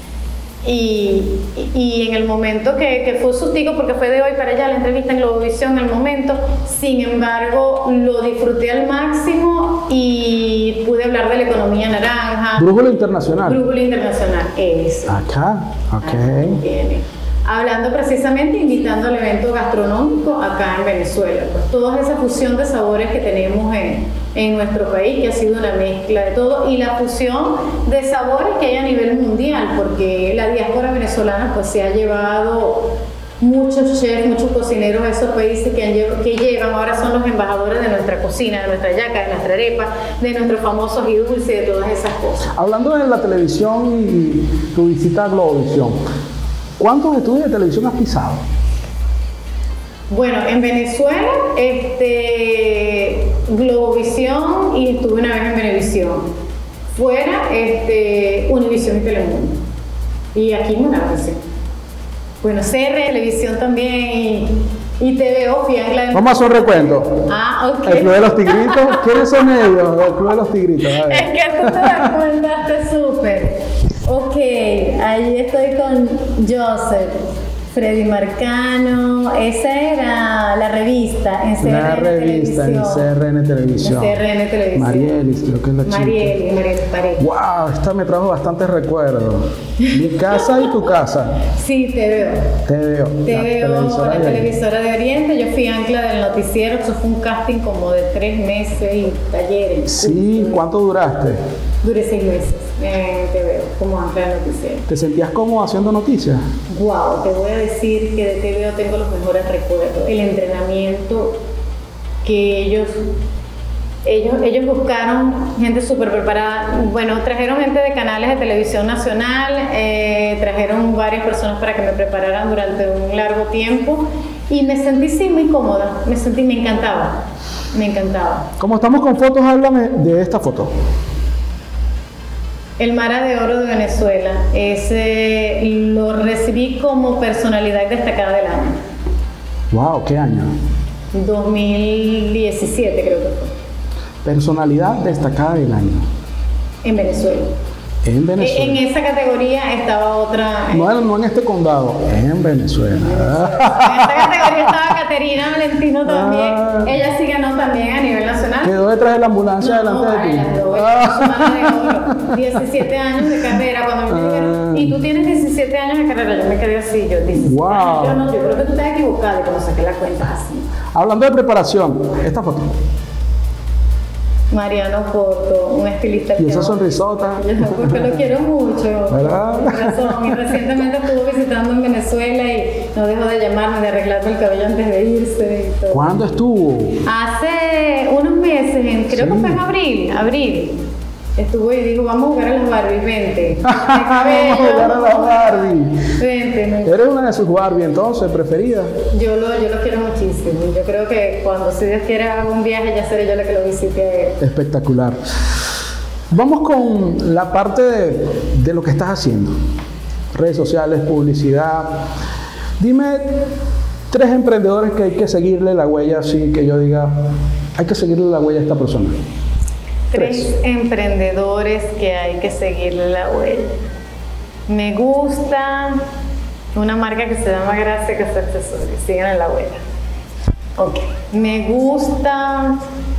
y, y en el momento que, que fue sustico, porque fue de hoy para allá la entrevista en Globovisión, en el momento, sin embargo lo disfruté al máximo y pude hablar de la economía naranja. Brújula Internacional. Brújula Internacional, eso. Acá, ok. Acá viene. Hablando precisamente, invitando al evento gastronómico acá en Venezuela. Pues toda esa fusión de sabores que tenemos en, en nuestro país, que ha sido una mezcla de todo, y la fusión de sabores que hay a nivel mundial, porque la diáspora venezolana pues se ha llevado muchos chefs, muchos cocineros de esos países que, han, que llevan, ahora son los embajadores de nuestra cocina, de nuestra yaca, de nuestra arepa, de nuestros famosos y dulces, de todas esas cosas. Hablando de la televisión y tu visita a Globovisión, ¿cuántos estudios de televisión has pisado? Bueno, en Venezuela, este, Globovisión y estuve una vez en Venevisión. Fuera, este, Univisión y Telemundo. Y aquí en Managua. Bueno, C R, Televisión también y, y T V O, Fiancla. Vamos a hacer un recuento. Ah, ok. El Club de los Tigritos. ¿Quiénes son ellos? El Club de los Tigritos. A ver. Es que tú te acuerdaste súper. Ok, ahí estoy con Joseph, Freddy Marcano, esa era la revista en C R N La revista Televisión. en C R N Televisión. En C R N Televisión. Marielis, creo que es la chica. Marielis, Marielis Paredes. Wow, esta me trajo bastantes recuerdos. Mi casa y tu casa. Sí, te veo. Te veo. Te la veo, televisora la de televisora de Oriente. Yo fui ancla del noticiero. Eso fue un casting como de tres meses y talleres. Sí, ¿cuánto duraste? Duré seis meses. Eh, te veo como ancla del noticiero. ¿Te sentías cómodo haciendo noticias? Wow, te voy a decir que de T V O tengo los mejores recuerdos. El entrenamiento que ellos, ellos, ellos buscaron gente súper preparada. Bueno, trajeron gente de canales de televisión nacional, eh, trajeron varias personas para que me prepararan durante un largo tiempo y me sentí sí muy cómoda, me sentí, me encantaba, me encantaba. Como estamos con fotos, háblame de esta foto. El Mara de Oro de Venezuela, ese lo recibí como personalidad destacada del año. Wow, ¿qué año? dos mil diecisiete creo que fue. Personalidad destacada del año. En Venezuela. En Venezuela. En esa categoría estaba otra. No, no en este condado, en Venezuela. En esa categoría estaba Caterina Valentino también. Ah. Ella sí ganó también a nivel nacional. Quedó detrás de la ambulancia no, delante de ti. No, ah. de oro. diecisiete años de carrera. Cuando me dijeron, y tú tienes diecisiete años de carrera, yo me quedé así. Yo dije, wow. yo, no, yo creo que tú estás equivocado. Y cuando saqué la cuenta así. Hablando de preparación, esta foto. Mariano Porto, un estilista. Y esa sonrisota. Porque lo quiero mucho. ¿Verdad? Por razón. Y recientemente estuvo visitando en Venezuela y no dejó de llamarme, de arreglarme el cabello antes de irse y todo. ¿Cuándo estuvo? Hace unos meses, en, creo Sí. que fue en abril, abril. Estuvo y dijo, vamos a jugar a las Barbies, vente. Vamos a jugar a las Barbie. Vente. ¿No? Eres una de sus Barbie entonces, preferida. Yo lo, yo lo quiero muchísimo. Yo creo que cuando si Dios quiere haga un viaje, ya seré yo la que lo visite a él. Espectacular. Vamos con la parte de, de lo que estás haciendo. Redes sociales, publicidad. Dime tres emprendedores que hay que seguirle la huella, así que yo diga, hay que seguirle la huella a esta persona. Tres, Tres emprendedores que hay que seguirle la huella. Me gusta una marca que se llama Gracia Casa Accesorios. Síganle la huella. Ok. Me gusta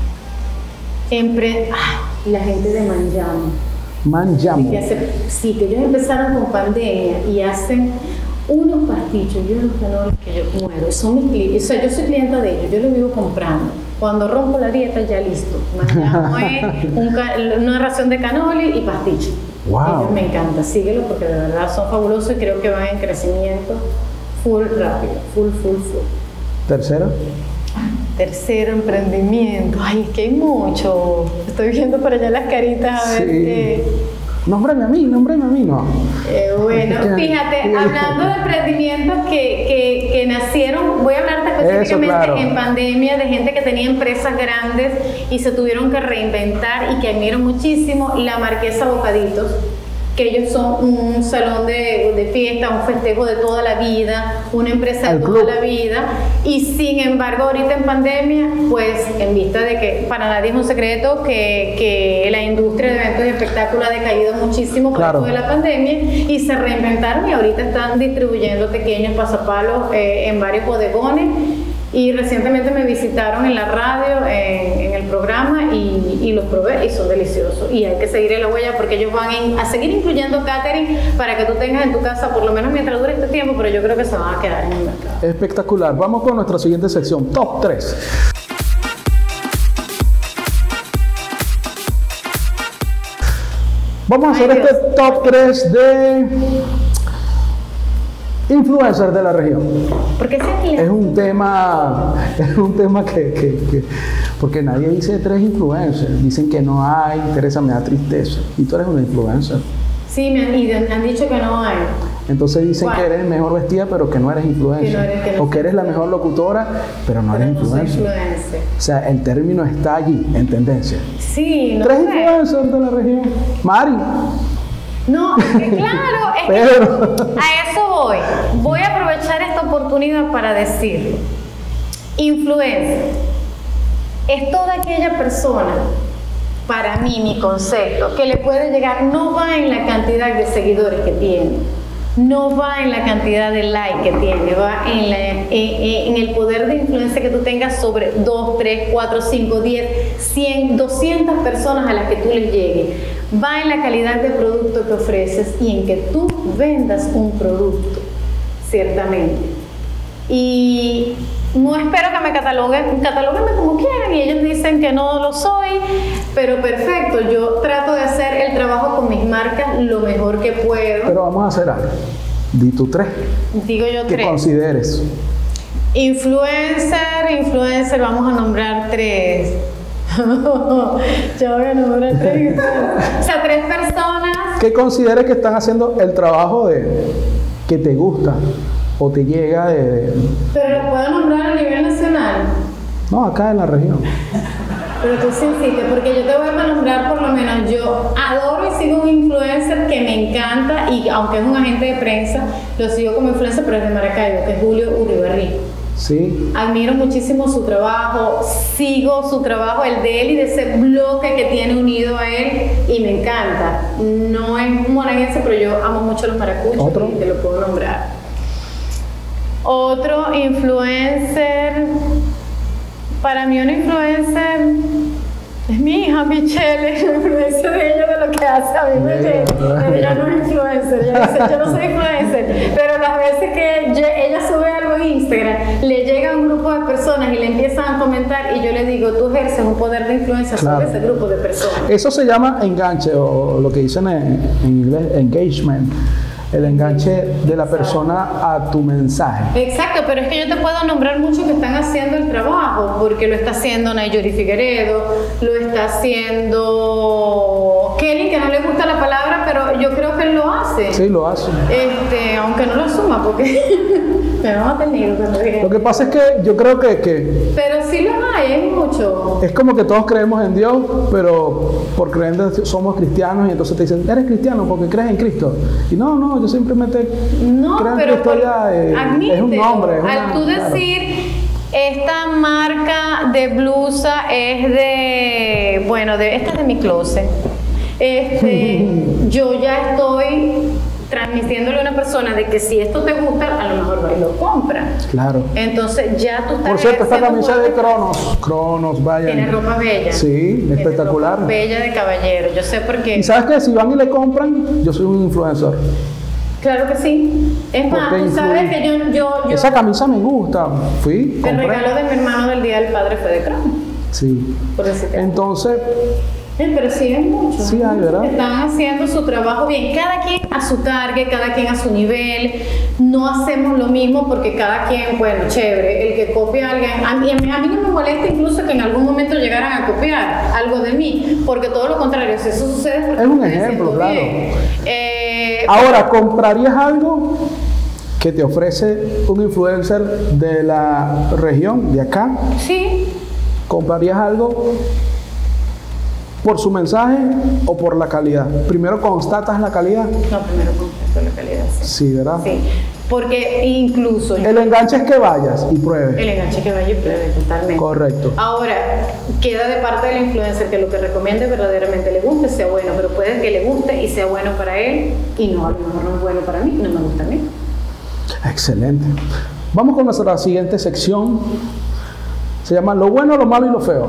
empre ah, la gente de Manjamo. Manjamo. Que hace, sí, que ellos empezaron con pandemia y hacen unos pastichos y unos canores que yo muero. Son mis clientes. O sea, yo soy clienta de ellos. Yo los vivo comprando. Cuando rompo la dieta, ya listo. Manjamo es un, una ración de canoli y pasticho. Wow. Ellos me encanta. Síguelo porque de verdad son fabulosos y creo que van en crecimiento full rápido. Full, full, full. Tercera. Tercero, emprendimiento. Ay, es que hay mucho. Estoy viendo por allá las caritas a ver Sí. qué. Nómbrame a mí, nómbrame a mí, no. Eh, bueno, fíjate, hablando de emprendimientos que, que, que nacieron, voy a hablarte específicamente Eso, claro. en pandemia, de gente que tenía empresas grandes y se tuvieron que reinventar y que admiro muchísimo, la Marquesa Bocaditos, que ellos son un salón de, de fiesta, un festejo de toda la vida, una empresa de El toda club. la vida, y sin embargo ahorita en pandemia, pues en vista de que para nadie es un secreto que, que la industria de eventos y espectáculos ha decaído muchísimo por Claro. esto de la pandemia y se reinventaron y ahorita están distribuyendo pequeños pasapalos eh, en varios bodegones. Y recientemente me visitaron en la radio, en, en el programa, y, y los probé y son deliciosos. Y hay que seguir la huella porque ellos van en- a seguir incluyendo catering para que tú tengas en tu casa por lo menos mientras dure este tiempo, pero yo creo que se van a quedar en el mercado. Espectacular. Vamos con nuestra siguiente sección, top tres. Vamos a hacer Ay, este Dios. top tres de influencers de la región. Porque ese Es cliente, un tema, es un tema que, que- que- porque nadie dice tres influencers, dicen que no hay, Teresa, me da tristeza, y tú eres una influencer. sí, me han, y me han dicho que no hay. Entonces dicen ¿Cuál? que eres mejor vestida, pero que no eres influencer. Que no eres- que no o que eres la mejor locutora, pero no Pero eres no soy influencer. influencer. O sea, el término está allí, en tendencia. Sí, no Tres sé. influencers de la región. Mari, No, es que claro, es que Pedro. a eso voy. Voy a aprovechar esta oportunidad para decirlo. Influencer es toda aquella persona, para mí, mi concepto, que le puede llegar, no va en la cantidad de seguidores que tiene, no va en la cantidad de likes que tiene, va en, la- en- en- en el poder de influencia que tú tengas sobre dos, tres, cuatro, cinco, diez, cien, doscientas personas a las que tú les llegues. Va en la calidad de producto que ofreces y en que tú vendas un producto, ciertamente. Y no espero que me cataloguen, catalóguenme como quieran y ellos dicen que no lo soy, pero perfecto, yo trato de hacer el trabajo con mis marcas lo mejor que puedo. pero vamos a hacer algo. Di tu tres, Digo yo que tres. consideres. Influencer, influencer, vamos a nombrar tres. Yo voy a nombrar tres influencers. O sea, tres personas. Que consideres que están haciendo el trabajo de que te gusta o te llega de, de- Pero los puedo nombrar a nivel nacional. no, acá en la región. Pero tú sí insistes, porque yo te voy a nombrar por lo menos, yo adoro y sigo un influencer que me encanta y aunque es un agente de prensa, lo sigo como influencer, pero es de Maracaibo, que es Julio Uribarri. Sí. Admiro muchísimo su trabajo, sigo su trabajo, el de él y de ese bloque que tiene unido a él y me encanta. No es monaguense, pero yo amo mucho los maracuchos ¿Otro? y te lo puedo nombrar. Otro influencer, para mí un influencer es mi hija Michelle, la influencia de ella de lo que hace a mí me Bien. llega. Ella no es influencer, ella dice yo no soy influencer, pero las veces que yo- ella sube algo en Instagram, le llega a un grupo de personas y le empiezan a comentar y yo le digo, tú ejerces un poder de influencia Claro. sobre ese grupo de personas. Eso se llama enganche, o lo que dicen en, en inglés, engagement. El enganche de la persona a tu mensaje. Exacto, pero es que yo te puedo nombrar muchos que están haciendo el trabajo, porque lo está haciendo Nayori Figueredo, lo está haciendo Kelly, que no le gusta la palabra, pero yo creo que él lo hace. Sí, lo hace. Este, aunque no lo asuma, porque me van a tener cuando diga. Lo que pasa es que yo creo que, que Pero sí los hay, hay mucho. es como que todos creemos en Dios, pero por creer en Dios somos cristianos y entonces te dicen, eres cristiano porque crees en Cristo. Y no, no, yo simplemente No, creo en pero Cristo por- ya, eh, admítelo. es un nombre. Es Al una- tú claro. decir, esta marca de blusa es de, bueno, de, esta es de mi closet. Este, yo ya estoy transmitiéndole a una persona de que si esto te gusta, a lo mejor va y lo compra. Claro. Entonces ya tú estás Por cierto, esta ejerciendo camisa de fuerte. Cronos, Cronos, vaya. Tiene ropa bella. Sí, Tiene espectacular. ropa bella de caballero. Yo sé por qué. Y sabes que si van y le compran, yo soy un influencer. Claro que sí. Es más, Porque tú sabes influye. que yo, yo, yo Esa camisa me gusta. Fui, el compré. regalo de mi hermano del Día del Padre fue de Cronos. Sí. Por decirte. Entonces, Eh, pero sí hay muchos. Sí hay, ¿verdad? Están haciendo su trabajo bien. Cada quien a su target, cada quien a su nivel. No hacemos lo mismo porque cada quien, bueno, chévere. El que copia a alguien. A mí, a mí, a mí no me molesta incluso que en algún momento llegaran a copiar algo de mí. Porque todo lo contrario, si eso sucede es porque Es un lo estoy ejemplo, haciendo claro. bien. Eh, ahora, ¿comprarías algo que te ofrece un influencer de la región, de acá? sí. ¿Comprarías algo por su mensaje o por la calidad? Primero constatas la calidad. No, primero contesto la calidad. Sí. Sí, ¿verdad? Sí. Porque incluso El enganche es que vayas y pruebes. el enganche que vaya y pruebe totalmente. Correcto. Ahora, queda de parte del influencer que lo que recomiende verdaderamente le guste, sea bueno, pero puede que le guste y sea bueno para él y no, a lo mejor no es bueno para mí, no me gusta a mí. Excelente. Vamos con nuestra siguiente sección. Se llama Lo bueno, lo malo y lo feo.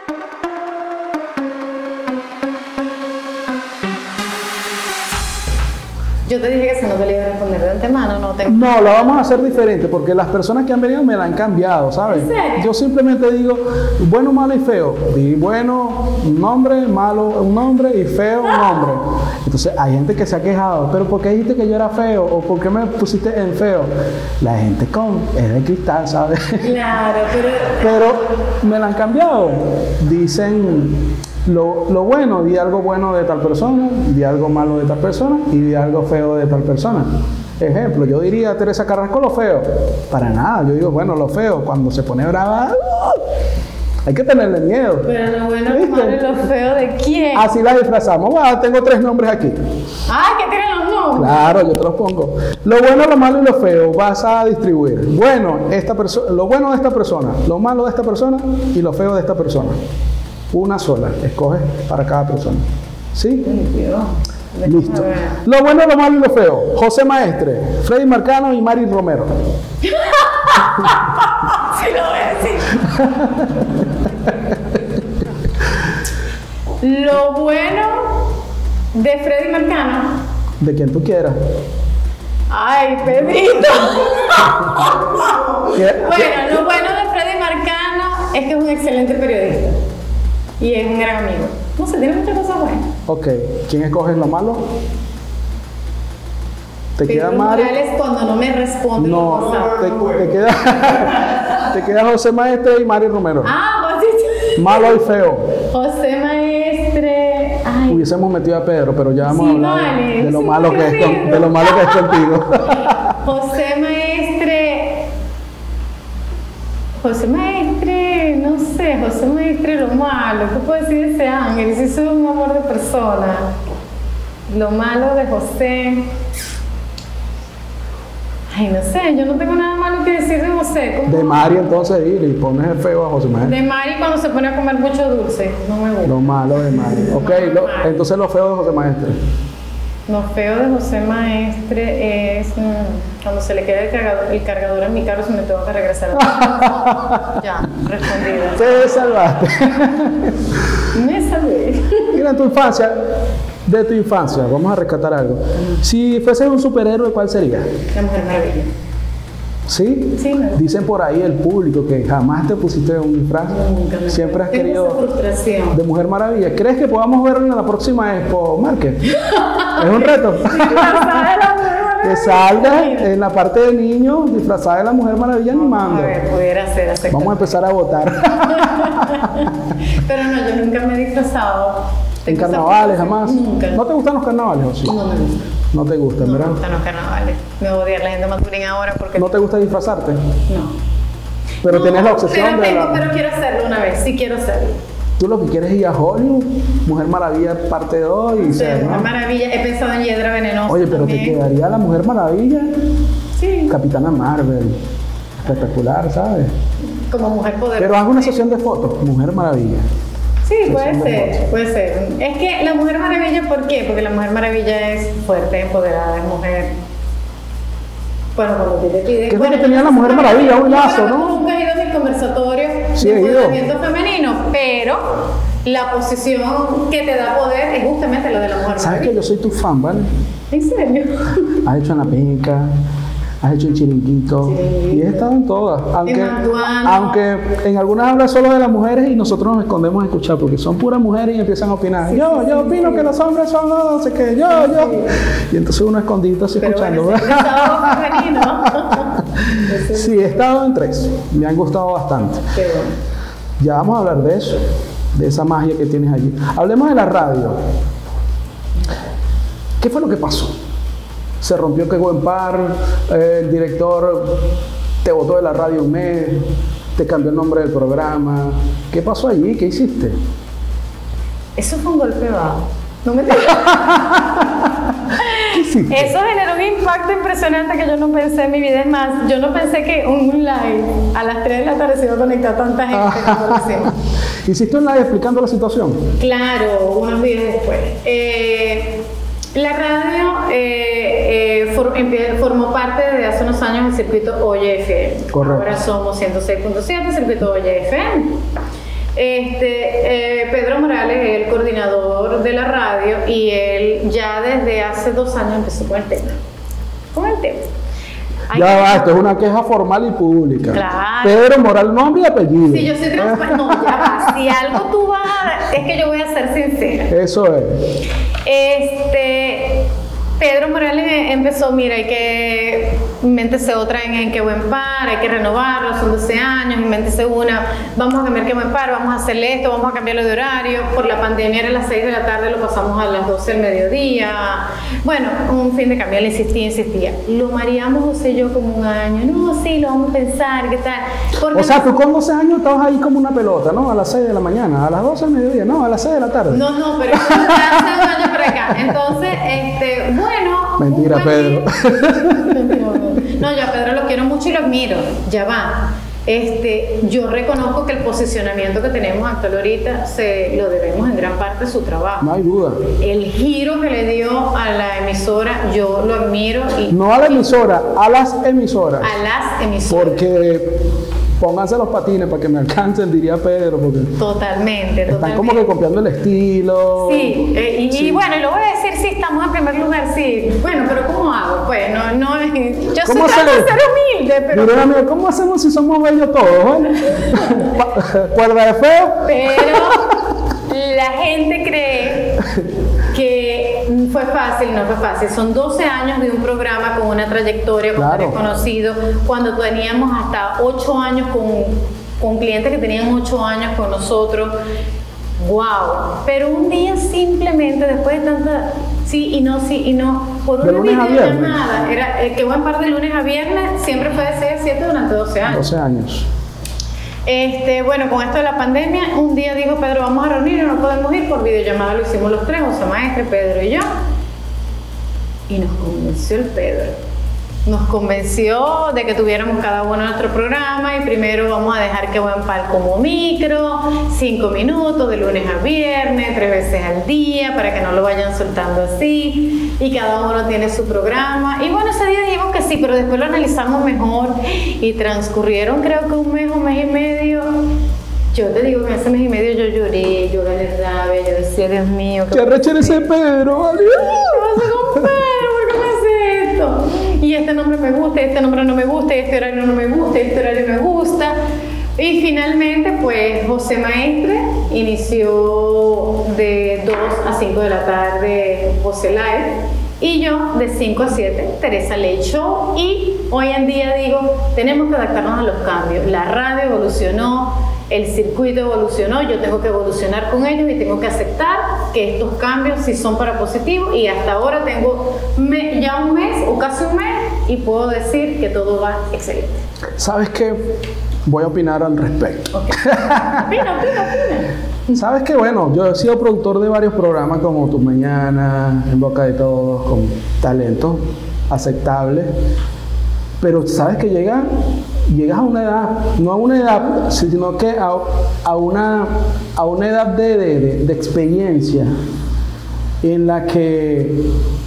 Yo te dije que si no te le iba a responder de antemano, no tengo. No, la vamos a hacer diferente porque las personas que han venido me la han cambiado, ¿sabes? ¿En serio? Yo simplemente digo bueno, malo y feo. Y bueno, un nombre, malo un nombre y feo un nombre. Entonces hay gente que se ha quejado, pero ¿por qué dijiste que yo era feo? ¿O por qué me pusiste en feo? La gente con es de cristal, ¿sabes? Claro, pero Pero me la han cambiado. Dicen lo, lo bueno, di algo bueno de tal persona, di algo malo de tal persona y di algo feo de tal persona. Ejemplo, yo diría Teresa Carrasco lo feo. Para nada, yo digo, bueno, lo feo, cuando se pone brava, ¡uh! Hay que tenerle miedo. pero lo bueno, lo ¿Viste? malo y lo feo de quién. Así la disfrazamos. Ah, tengo tres nombres aquí. Ay, que tienen los nombres. Claro, yo te los pongo. Lo bueno, lo malo y lo feo vas a distribuir. Bueno, esta perso- lo bueno de esta persona, lo malo de esta persona y lo feo de esta persona. Una sola, escoges para cada persona. ¿Sí? Listo. Lo bueno, lo malo y lo feo. José Maestre, Freddy Marcano y Mari Romero. Sí, lo voy a decir. Lo bueno de Freddy Marcano. De quien tú quieras. Ay, Pedrito. ¿Qué- Bueno, lo bueno de Freddy Marcano es que es un excelente periodista y es un gran amigo. No sé, tiene muchas cosas buenas. Ok, ¿quién escoges lo malo? ¿Te queda Pedro Mari? Morales cuando no me responde por No, WhatsApp. te, te queda, te queda José Maestre y Mari Romero. Ah, vos dices- Malo y feo. José Maestre. Ay, Hubiésemos metido a Pedro, pero ya vamos Sí, a hablar vale, de lo sí, malo que es con- horrible. de lo malo que es contigo. José Maestre. José Maestre, no sé, José Maestre lo malo. ¿Qué puedo decir de ese ángel? Si soy un amor de persona. Lo malo de José. Ay, no sé, yo no tengo nada malo que decir de José. ¿Cómo? De Mari entonces ir y pones el feo a José Maestre. De Mari cuando se pone a comer mucho dulce. No me gusta. Lo malo de Mari. Ok, lo- entonces lo feo de José Maestre. Lo feo de José Maestre es mm, cuando se le queda el cargador, el cargador en mi carro se me tengo que regresar a la Ya, respondida. Te salvaste. Me salvé. Mira, en tu infancia, de tu infancia, vamos a rescatar algo. Si fueses un superhéroe, ¿cuál sería? La Mujer Maravilla. ¿Sí? Sí, me gusta. Dicen por ahí el público que jamás te pusiste un disfraz. Nunca me Siempre has Tengo querido esa frustración. de Mujer Maravilla. ¿Crees que podamos verlo en la próxima Expo Market? Es un reto. Disfrazada de la Mujer Que Maravilla. salga en la parte de niños disfrazada de la Mujer Maravilla animando. A ver, pudiera ser aceptable. Vamos a empezar a votar. Pero no, yo nunca me he disfrazado. En Tengo esa carnavales frustración. jamás. Nunca. ¿No te gustan los carnavales o sí? No me gusta. No te gustan, No me ¿verdad? gustan los carnavales. Me odia la gente maturín ahora porque... ¿No te gusta disfrazarte? No. Pero No, tienes la obsesión pero de tengo- la... Pero quiero hacerlo una vez, sí quiero hacerlo. Tú lo que quieres es ir a Hollywood, Mujer Maravilla parte dos y Sí, ser, ¿no? Mujer Maravilla, he pensado en Hiedra Venenosa. Oye, pero te también. quedaría la Mujer Maravilla, Sí, Capitana Marvel. Espectacular, ¿sabes? como mujer poderosa. Pero haz una sesión de fotos, Mujer Maravilla. Sí, puede sesión de ser, fotos. puede ser. Es que la Mujer Maravilla, ¿por qué? Porque la Mujer Maravilla es fuerte, empoderada, es mujer. Bueno, cuando te, te piden. ¿Qué es lo bueno, que tenía la Mujer Maravilla? Un yo lazo, creo que ¿no? tú nunca has ido a mis conversatorios Sí, de he ido. empoderamiento femenino, pero la posición que te da poder es justamente la de la Mujer ¿Sabes Maravilla. que yo soy tu fan, ¿vale? ¿En serio? Has hecho en La Penca, has hecho en Chiringuito, Chiringuito. y he estado en todas. Aunque, Mantuano. aunque en algunas habla solo de las mujeres y nosotros nos escondemos a escuchar porque son puras mujeres y empiezan a opinar. Sí, yo, sí, yo sí, opino sí. que los hombres son no sé qué, yo, yo. Y entonces uno escondidito así Pero escuchando. bueno, siempre sábado femenino. Eso es- Sí, he estado en tres. Me han gustado bastante. Qué bueno. Ya vamos a hablar de eso, de esa magia que tienes allí. Hablemos de la radio. ¿Qué fue lo que pasó? Se rompió que buen par, eh, el director te botó de la radio un mes, te cambió el nombre del programa. ¿Qué pasó allí? ¿Qué hiciste? Eso fue un golpe bajo. No me ¿Qué hiciste? Eso generó un impacto impresionante que yo no pensé en mi vida. Es más, yo no pensé que un live a las tres de la tarde se iba a conectar tanta gente. como lo hicimos. ¿Hiciste un live explicando la situación? Claro, unos días después. Eh, la radio eh, eh, for- empie- formó parte desde hace unos años del circuito Oye F M. Correcto. Ahora somos ciento seis punto siete, circuito Oye F M. Este, eh, Pedro Morales es el coordinador de la radio y él ya desde hace dos años empezó con el tema. Con el tema. Hay Ya que- va, esto es una queja formal y pública. Claro. Pedro Moral, nombre y apellido. Si yo soy transparente, no, ya va. Si algo tú vas a... Es que yo voy a ser sincera. Eso es. Este, Pedro Morales empezó, mira, hay que invéntese otra en, en Que Buen Par, hay que renovarlo, son doce años, invéntese una, vamos a cambiar Que Buen Par, vamos a hacerle esto, vamos a cambiarlo de horario, por la pandemia era a las seis de la tarde, lo pasamos a las doce del mediodía, bueno, un fin de cambiar, le insistía, insistía, lo mareamos José y yo como un año, no, sí, lo vamos a pensar, ¿qué tal? Porque O sea, tú con doce años estabas ahí como una pelota, ¿no? A las seis de la mañana, a las doce del mediodía, no, a las seis de la tarde. No, no, pero eso fue hace un año para acá. Entonces, este, bueno. un Mentira, buen Pedro. día- No, yo a Pedro lo quiero mucho y lo admiro. Ya va. Este, yo reconozco que el posicionamiento que tenemos actual ahorita se lo debemos en gran parte a su trabajo. No hay duda. El giro que le dio a la emisora, yo lo admiro y No a la emisora, a las emisoras. a las emisoras. Porque pónganse los patines para que me alcancen, diría Pedro, porque Totalmente, están totalmente. como que copiando el estilo. Sí, eh, y, Sí. y bueno, y lo voy a decir, sí, estamos en primer lugar, sí. Bueno, pero ¿cómo hago? Pues, no, no, yo soy ¿Cómo trato de hacemos? ser humilde, pero... Mira, amigo, ¿cómo hacemos si somos bellos todos? Bueno? Pa- Cuerda de feo. Pero la gente cree que fue fácil, no fue fácil. Son doce años de un programa con una trayectoria, con Claro. reconocido, cuando teníamos hasta ocho años con, con clientes que tenían ocho años con nosotros. Wow, pero un día simplemente después de tanta sí y no, sí y no, por De una lunes a viernes. videollamada, era eh, Que Buen Par de lunes a viernes, siempre fue de seis a siete durante doce años. doce años. Este, bueno, con esto de la pandemia, un día dijo Pedro, vamos a reunirnos, no podemos ir, por videollamada lo hicimos los tres, José Maestre, Pedro y yo, y nos convenció el Pedro. Nos convenció de que tuviéramos cada uno nuestro programa y primero vamos a dejar Que Buen Par como micro, cinco minutos de lunes a viernes, tres veces al día, para que no lo vayan soltando así, y cada uno tiene su programa. Y bueno, ese día dijimos que sí, pero después lo analizamos mejor y transcurrieron creo que un mes, un mes y medio. Yo te digo que ese mes y medio yo lloré, yo gané rabia, yo decía, Dios mío, Que arrechen ese Pedro, ¿vale? ¿qué pasa con Pedro? ¿Por qué me hace esto? y este nombre me gusta, y este nombre no me gusta, y este horario no me gusta, y este horario me gusta. Y finalmente, pues José Maestre inició de dos a cinco de la tarde José Live, y yo de cinco a siete Teresa Ley Show. Y hoy en día digo, tenemos que adaptarnos a los cambios. La radio evolucionó, el circuito evolucionó, yo tengo que evolucionar con ellos y tengo que aceptar que estos cambios sí son para positivo, y hasta ahora tengo me, ya un mes o casi un mes y puedo decir que todo va excelente. ¿Sabes qué? Voy a opinar al respecto. Okay. Opina, opina, opina. ¿Sabes qué? Bueno, yo he sido productor de varios programas como Tu Mañana, En Boca de Todos, con talentos aceptables, pero ¿sabes que llega, llegas a una edad, no a una edad, sino que a, a, una, a una edad de, de, de, de experiencia en la que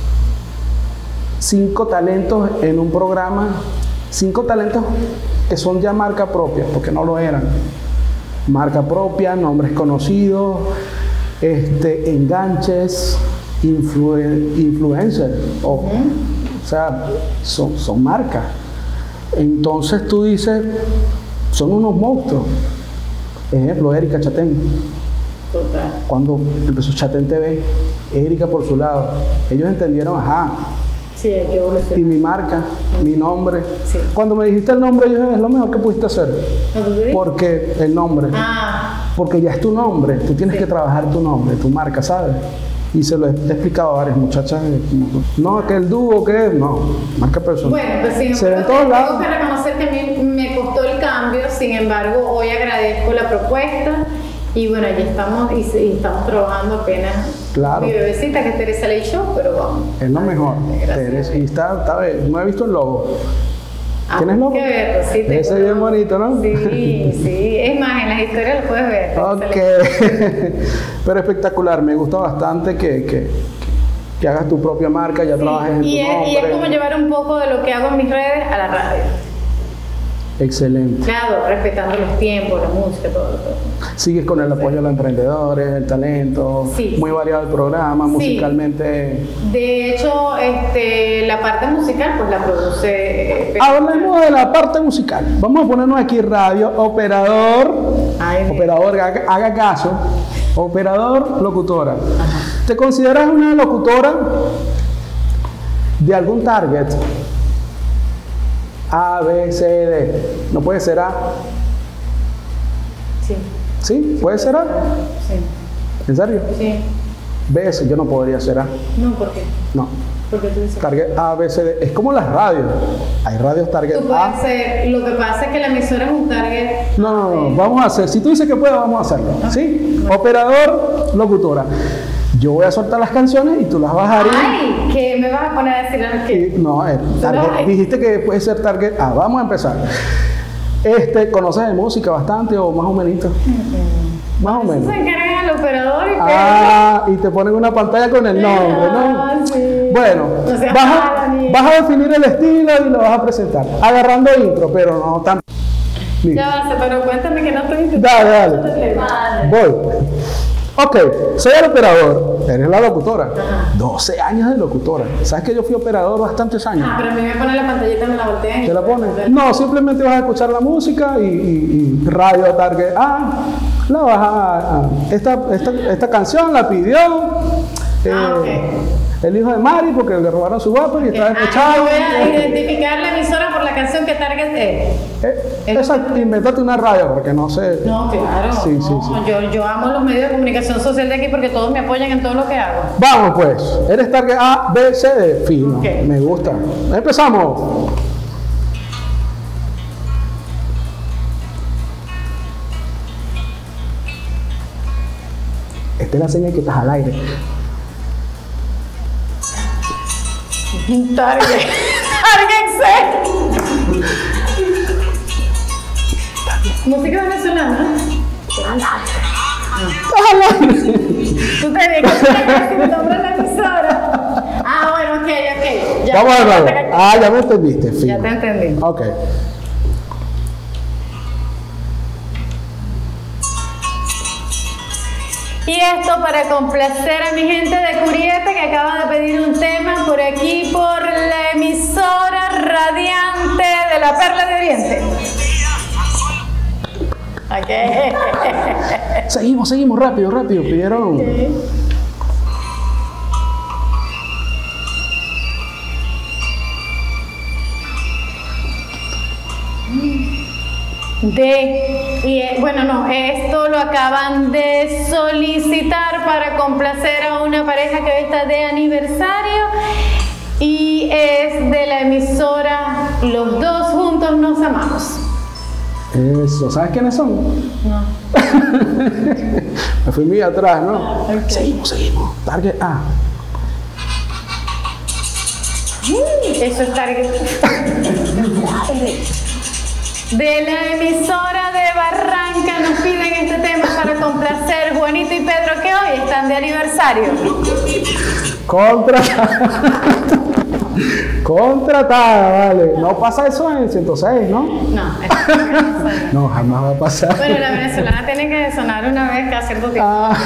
cinco talentos en un programa, cinco talentos que son ya marca propia, porque no lo eran. Marca propia, nombres conocidos, este, enganches, influen, influencers, o, uh-huh. o sea, son, son marcas. Entonces tú dices, son unos monstruos. Ejemplo, Erika Chatén. Total. Cuando empezó Chatén T V, Erika por su lado, ellos entendieron, ajá. Sí, yo y mi marca, sí. mi nombre. Sí. Cuando me dijiste el nombre, yo dije, es lo mejor que pudiste hacer. ¿No porque el nombre. Ah. Porque ya es tu nombre, tú tienes sí. que trabajar tu nombre, tu marca, ¿sabes? Y se lo he explicado a varias muchachas. No, que el dúo, que es, no, marca personal. Bueno, pues sí, se ve en todos todos lados. Tengo que reconocer que a mí me costó el cambio, sin embargo, hoy agradezco la propuesta. Y bueno, ya estamos y, y estamos trabajando apenas claro. mi bebecita, que es Teresa Ley Show, pero vamos. Es lo mejor. Teresa, y está, está bien, no he visto el logo. Ah, ¿Tienes logo? Que verlo, sí. Ese es bien bonito, ¿no? Sí, sí. Es más, en las historias lo puedes ver. Ok. Pero espectacular, me gusta bastante que, que, que hagas tu propia marca, ya sí. trabajes en y tu es, nombre. Y es como llevar un poco de lo que hago en mis redes a la radio. Excelente. Claro, respetando los tiempos, la música, todo. todo. Sigues con el apoyo a los emprendedores, el talento, sí. muy variado el programa, sí. musicalmente. De hecho, este, la parte musical pues la produce. Eh, Hablemos de la parte musical. Vamos a ponernos aquí radio, operador, Ay, operador, haga, haga caso, operador, locutora. Ajá. ¿Te consideras una locutora de algún target? A, B, C, D. ¿No puede ser A? Sí. ¿Sí? ¿Puede ser A? Sí. ¿En serio? Sí. B, S, yo no podría ser A. No, ¿por qué? No. ¿Por qué tú dices? Target A, B, C, D. Es como las radios. Hay radios target tú puedes A. Ser, lo que pasa es que la emisora es un target. No, no, no. Vamos a hacer. Si tú dices que puedo, vamos a hacerlo. Okay. ¿Sí? Bueno. Operador, locutora. Yo voy a soltar las canciones y tú las vas a abrir. ¡Ay! ¿Qué me vas a poner a decir a qué? No, eh, target, dijiste que puede ser target. Ah, vamos a empezar. Este, ¿conoces de música bastante o más o menos? Mm-hmm. Más o menos. Se encargan al operador y Ah, y te ponen una pantalla con el nombre, ¿no? Ah, sí. Bueno, o sea, vas, a, vas a definir el estilo y lo vas a presentar. Agarrando intro, pero no tan. Ya vas, pero cuéntame que no estoy intentando. Dale, dale. Vale. Voy. Ok, soy el operador, eres la locutora. Ajá. doce años de locutora. ¿Sabes que yo fui operador bastantes años? Ah, pero a mí me pone la pantallita, me la voltean. ¿Te la ponen? No, simplemente vas a escuchar la música y, y, y radio target. Ah, la vas a... a esta, esta, esta canción la pidió eh, ah, okay. el hijo de Mari porque le robaron su guapo y está despechado. Ah, yo voy a identificar la emisora por la canción que target es. Eh, exacto, inventate una radio porque no sé. No, claro. Sí, no, sí, sí. Yo, yo amo los medios de comunicación social de aquí porque todos me apoyan en todo lo que hago. Vamos pues, eres target A, B, C, D, fino. Okay. Me gusta. Empezamos. Esta es la señal que estás al aire. Target. Target C. Música venezolana. Tú te dices que el nombre de la emisora. Ah, bueno, ok, ok. Ya Vamos a verlo. Ah, ya me entendiste. Fino. Ya te entendí. Ok. Y esto para complacer a mi gente de Curiepe que acaba de pedir un tema por aquí por la emisora radiante de la Perla de Oriente. Okay. Seguimos, seguimos, rápido, rápido, pidieron. Okay. De, y eh, bueno, no, esto lo acaban de solicitar para complacer a una pareja que hoy está de aniversario y es de la emisora Los Dos Juntos Nos Amamos. Eso, ¿sabes quiénes son? No. Me fui muy atrás, ¿no? Okay. Seguimos, seguimos. Target A. Mm, eso es Target. De la emisora de Barranca nos piden este tema para complacer Juanito y Pedro que hoy están de aniversario. Contratada. Contratada, vale. No pasa eso en ciento seis, ¿no? No, eso no, no, jamás va a pasar. Bueno, la venezolana tiene que sonar una vez cada cierto tiempo.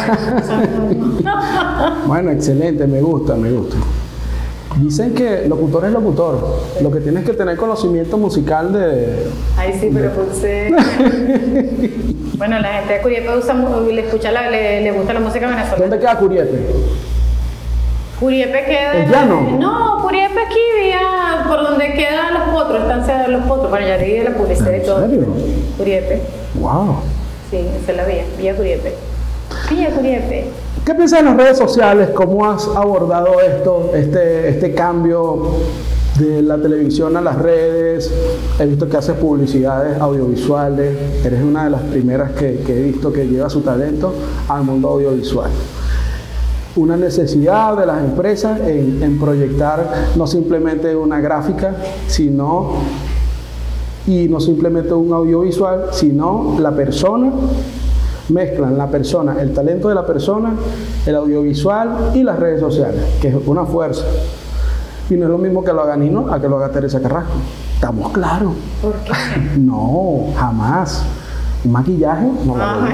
Ah. Bueno, excelente, me gusta, me gusta. Dicen que locutor es locutor. Lo que tienes que tener conocimiento musical de... Ay, sí, pero puse... Bueno, la gente de Curiepe usa, le, escucha la, le, le gusta la música venezolana. ¿Dónde queda Curiepe? Curiepe queda... ¿El llano? No, Curiepe aquí, vía, por donde quedan los potros, están cerca de los potros. Bueno, ya di la publicidad y todo. ¿En serio? Curiepe. Wow. Sí, esa es la vía, vía Curiepe. Vía Curiepe. ¿Qué piensas en las redes sociales? ¿Cómo has abordado esto, este, este cambio de la televisión a las redes? He visto que haces publicidades audiovisuales. Eres una de las primeras que, que he visto que lleva su talento al mundo audiovisual. Una necesidad de las empresas en, en proyectar no simplemente una gráfica, sino y no simplemente un audiovisual, sino la persona. Mezclan la persona, el talento de la persona, el audiovisual y las redes sociales, que es una fuerza. Y no es lo mismo que lo haga Nino a que lo haga Teresa Carrasco. ¿Estamos claros? ¿Por qué? No, jamás. ¿Un maquillaje? No lo hago.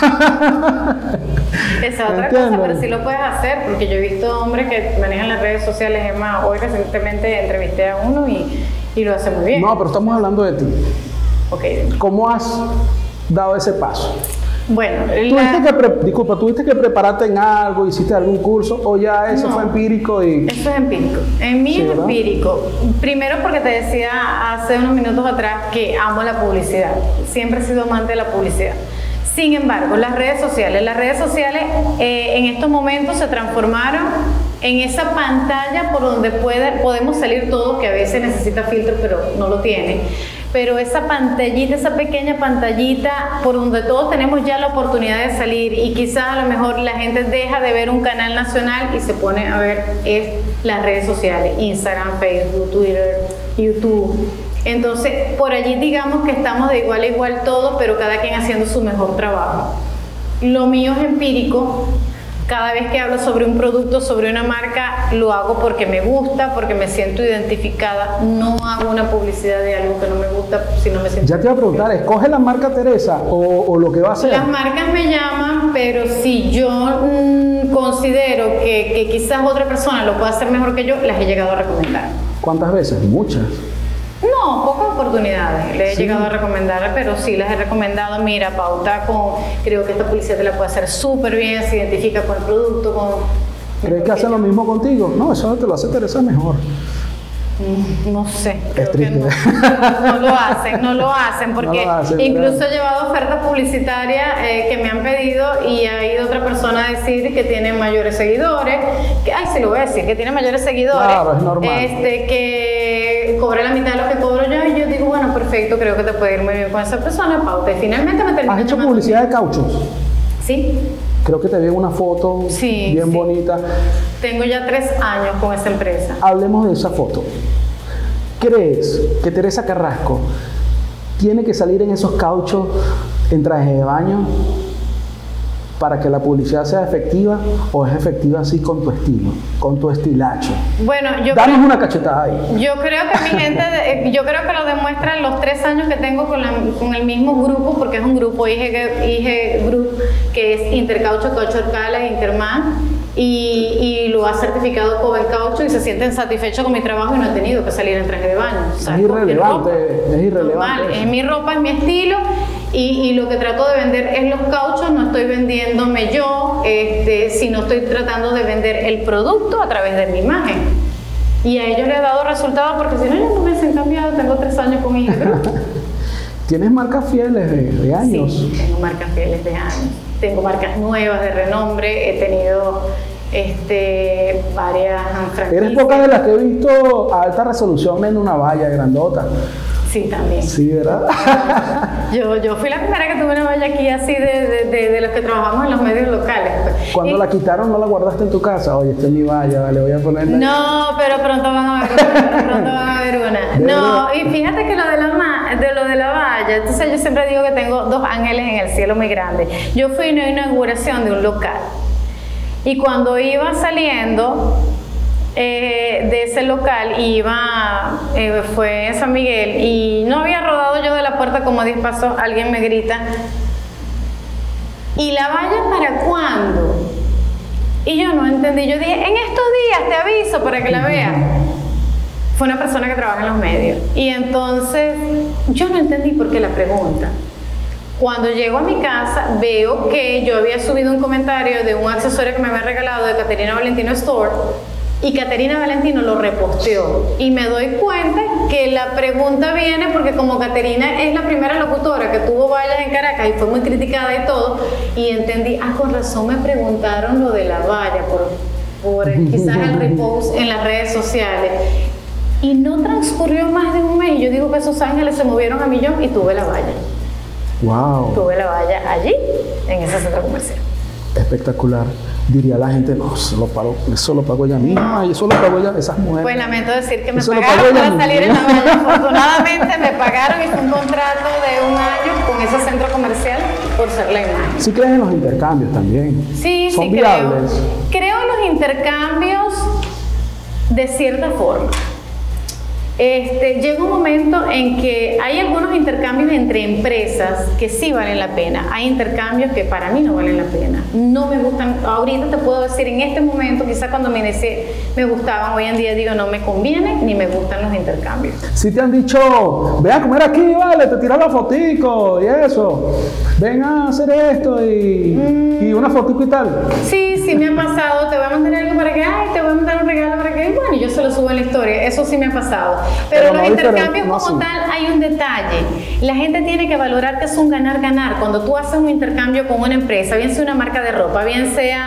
Esa es otra cosa, pero sí lo puedes hacer, porque yo he visto hombres que manejan las redes sociales. Es más, hoy recientemente entrevisté a uno y, y lo hace muy bien. No, pero estamos hablando de ti. Ok. ¿Cómo has dado ese paso? Bueno, ¿Tuviste la... que pre... Disculpa, ¿tuviste que prepararte en algo? ¿Hiciste algún curso? ¿O ya eso no, fue empírico? Y... Eso es empírico. En mí sí, es ¿verdad? empírico. Primero porque te decía hace unos minutos atrás que amo la publicidad. Siempre he sido amante de la publicidad. Sin embargo, las redes sociales. Las redes sociales eh, en estos momentos se transformaron en esa pantalla por donde puede, podemos salir todos, que a veces necesita filtro, pero no lo tiene. Pero esa pantallita, esa pequeña pantallita por donde todos tenemos ya la oportunidad de salir y quizás a lo mejor la gente deja de ver un canal nacional y se pone a ver es las redes sociales, Instagram, Facebook, Twitter, YouTube. Entonces, por allí digamos que estamos de igual a igual todos, pero cada quien haciendo su mejor trabajo. Lo mío es empírico. Cada vez que hablo sobre un producto, sobre una marca, lo hago porque me gusta, porque me siento identificada. No hago una publicidad de algo que no me gusta si no me siento Ya te iba a preguntar, ¿escoge la marca Teresa o, o lo que va a hacer? Las marcas me llaman, pero si yo mmm, considero que, que quizás otra persona lo pueda hacer mejor que yo, las he llegado a recomendar. ¿Cuántas veces? Muchas. No, pocas oportunidades le he Sí. llegado a recomendar, pero sí las he recomendado. Mira, pauta con, creo que esta publicidad te la puede hacer súper bien, se identifica con el producto, con... ¿Crees que hacen lo mismo contigo? No, eso te lo hace Teresa mejor. Mm, No sé, creo que triste. no, no lo hacen, no lo hacen, porque No lo hacen, incluso ¿verdad? he llevado ofertas publicitarias eh, que me han pedido y ha ido otra persona a decir que tiene mayores seguidores, que, ay, se lo voy a decir, que tiene mayores seguidores, Claro, es normal. este, que cobra la mitad de lo que cobro yo y yo digo, bueno, perfecto, creo que te puede ir muy bien con esa persona, pauta, y finalmente me termina ¿Has hecho llamando. publicidad de cauchos? Sí, Creo que te vi en una foto Sí, bien sí. bonita. tengo ya tres años con esa empresa. Hablemos de esa foto. ¿Crees que Teresa Carrasco tiene que salir en esos cauchos en traje de baño? para que la publicidad sea efectiva o es efectiva así con tu estilo, con tu estilacho? Bueno, yo Danos creo, una cachetada ahí. yo creo que mi gente, de- yo creo que lo demuestran los tres años que tengo con, la- con el mismo grupo, porque es un grupo I G, I G Group, que es Intercaucho, Caucho Orcala e Interman, y, y lo ha certificado Cobel Caucho y se sienten satisfechos con mi trabajo y no he tenido que salir en traje de baño. O sea, Es cualquier irrelevante, ropa, es irrelevante normal, eso. es mi ropa, es mi estilo. Y, y lo que trato de vender es los cauchos, no estoy vendiéndome yo, este, sino estoy tratando de vender el producto a través de mi imagen. Y a ellos les ha dado resultados porque si no, ellos no me han cambiado, tengo tres años con I G Group. ¿Tienes marcas fieles de, de años? Sí, tengo marcas fieles de años. Tengo marcas nuevas de renombre, he tenido este, varias franquicias. Eres poca de las que he visto a alta resolución en una valla grandota. Sí, también. Sí, ¿verdad? Yo, yo fui la primera que tuve una valla aquí así de, de, de, de los que trabajamos en los medios locales. Cuando Y- la quitaron, ¿no la guardaste en tu casa? Oye, esta es mi valla, le voy a ponerla. No, pero pronto van a ver una. Pronto van a ver una. ¿De No, verdad? y fíjate que lo de la ma- de lo de la valla, entonces yo siempre digo que tengo dos ángeles en el cielo muy grandes. Yo fui a una inauguración de un local y cuando iba saliendo eh, de ese local iba, eh, fue en San Miguel y no había rodado yo de la puerta como diez pasos, alguien me grita, ¿y la valla para cuándo? Y yo no entendí, yo dije, en estos días te aviso para que la veas. Fue una persona que trabaja en los medios. Y entonces yo no entendí por qué la pregunta. Cuando llego a mi casa veo que yo había subido un comentario de un accesorio que me había regalado de Caterina Valentino Store y Caterina Valentino lo reposteó. Y me doy cuenta que la pregunta viene porque como Caterina es la primera locutora que tuvo vallas en Caracas y fue muy criticada y todo, y entendí, ah, con razón me preguntaron lo de la valla por, por quizás el repost en las redes sociales. Y no transcurrió más de un mes y yo digo que esos ángeles se movieron a millón y tuve la valla. Wow, Tuve la valla allí, en ese centro comercial. espectacular. Diría la gente, no, eso lo pago, eso lo pago ella misma, y eso lo pago ella, esas mujeres. Pues lamento decir que me Eso lo pagaron pagó ella para salir en misma. la valla. Afortunadamente me pagaron y fue un contrato de un año con ese centro comercial por ser la imagen. ¿Sí crees en los intercambios también? Sí, ¿Son sí viables? creo. Creo en los intercambios de cierta forma. Este, llega un momento en que hay algunos intercambios entre empresas que sí valen la pena. Hay intercambios que para mí no valen la pena. No me gustan. Ahorita te puedo decir, en este momento, quizás cuando me inicié me gustaban. Hoy en día digo, no me conviene ni me gustan los intercambios. Si te han dicho, ven a comer aquí, vale, te tiran la fotico y eso. Ven a hacer esto y, Mm. y una fotico y tal. Sí, sí me ha pasado. Te voy a mandar algo para que, ay, te voy a mandar un regalo para que, y bueno, yo se lo subo en la historia. Eso sí me ha pasado. Pero, Pero los no intercambios diferente, no como así. tal, hay un detalle. La gente tiene que valorar que es un ganar-ganar. Cuando tú haces un intercambio con una empresa, bien sea una marca de ropa, bien sea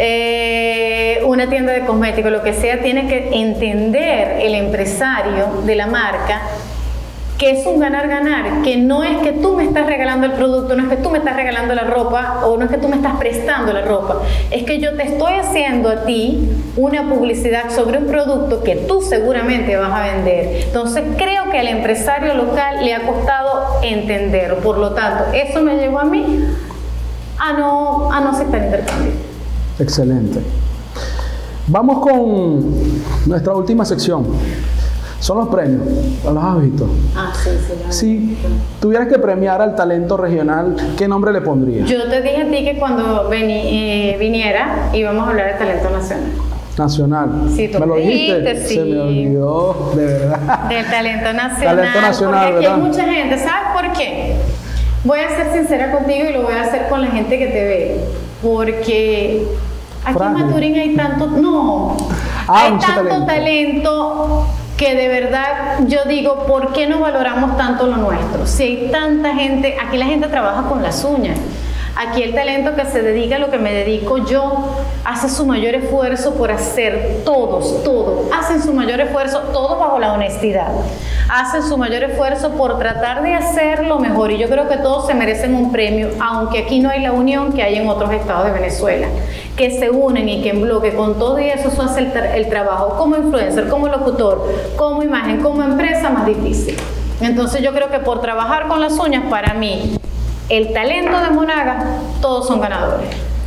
eh, una tienda de cosméticos, lo que sea, tiene que entender el empresario de la marca que es un ganar-ganar, que no es que tú me estás regalando el producto, no es que tú me estás regalando la ropa o no es que tú me estás prestando la ropa, es que yo te estoy haciendo a ti una publicidad sobre un producto que tú seguramente vas a vender. Entonces creo que al empresario local le ha costado entender, por lo tanto, eso me llevó a mí a no, a no aceptar intercambio. Excelente. Vamos con nuestra última sección. Son los premios. ¿Los has visto? Ah, sí, sí. la- Si tuvieras que premiar al talento regional, ¿qué nombre le pondrías? Yo te dije a ti que cuando veni- eh, viniera íbamos a hablar de talento nacional. Nacional. Sí, tú ¿Me lo me dijiste? dijiste, Se sí. me olvidó, de verdad. Del talento nacional. Talento nacional, porque aquí ¿verdad? hay mucha gente. ¿Sabes por qué? Voy a ser sincera contigo y lo voy a hacer con la gente que te ve. Porque aquí Frágil. en Maturín hay tanto. No. Ah, hay mucho tanto talento. talento que de verdad yo digo, ¿por qué no valoramos tanto lo nuestro? Si hay tanta gente, aquí la gente trabaja con las uñas. Aquí el talento que se dedica a lo que me dedico yo hace su mayor esfuerzo por hacer, todos, todos, hacen su mayor esfuerzo, todos bajo la honestidad, hacen su mayor esfuerzo por tratar de hacerlo mejor y yo creo que todos se merecen un premio, aunque aquí no hay la unión que hay en otros estados de Venezuela, que se unen y que en bloque con todo y eso, eso hace el, tra- el trabajo como influencer, como locutor, como imagen, como empresa más difícil. Entonces yo creo que por trabajar con las uñas, para mí, el talento de Monagas, todos son ganadores.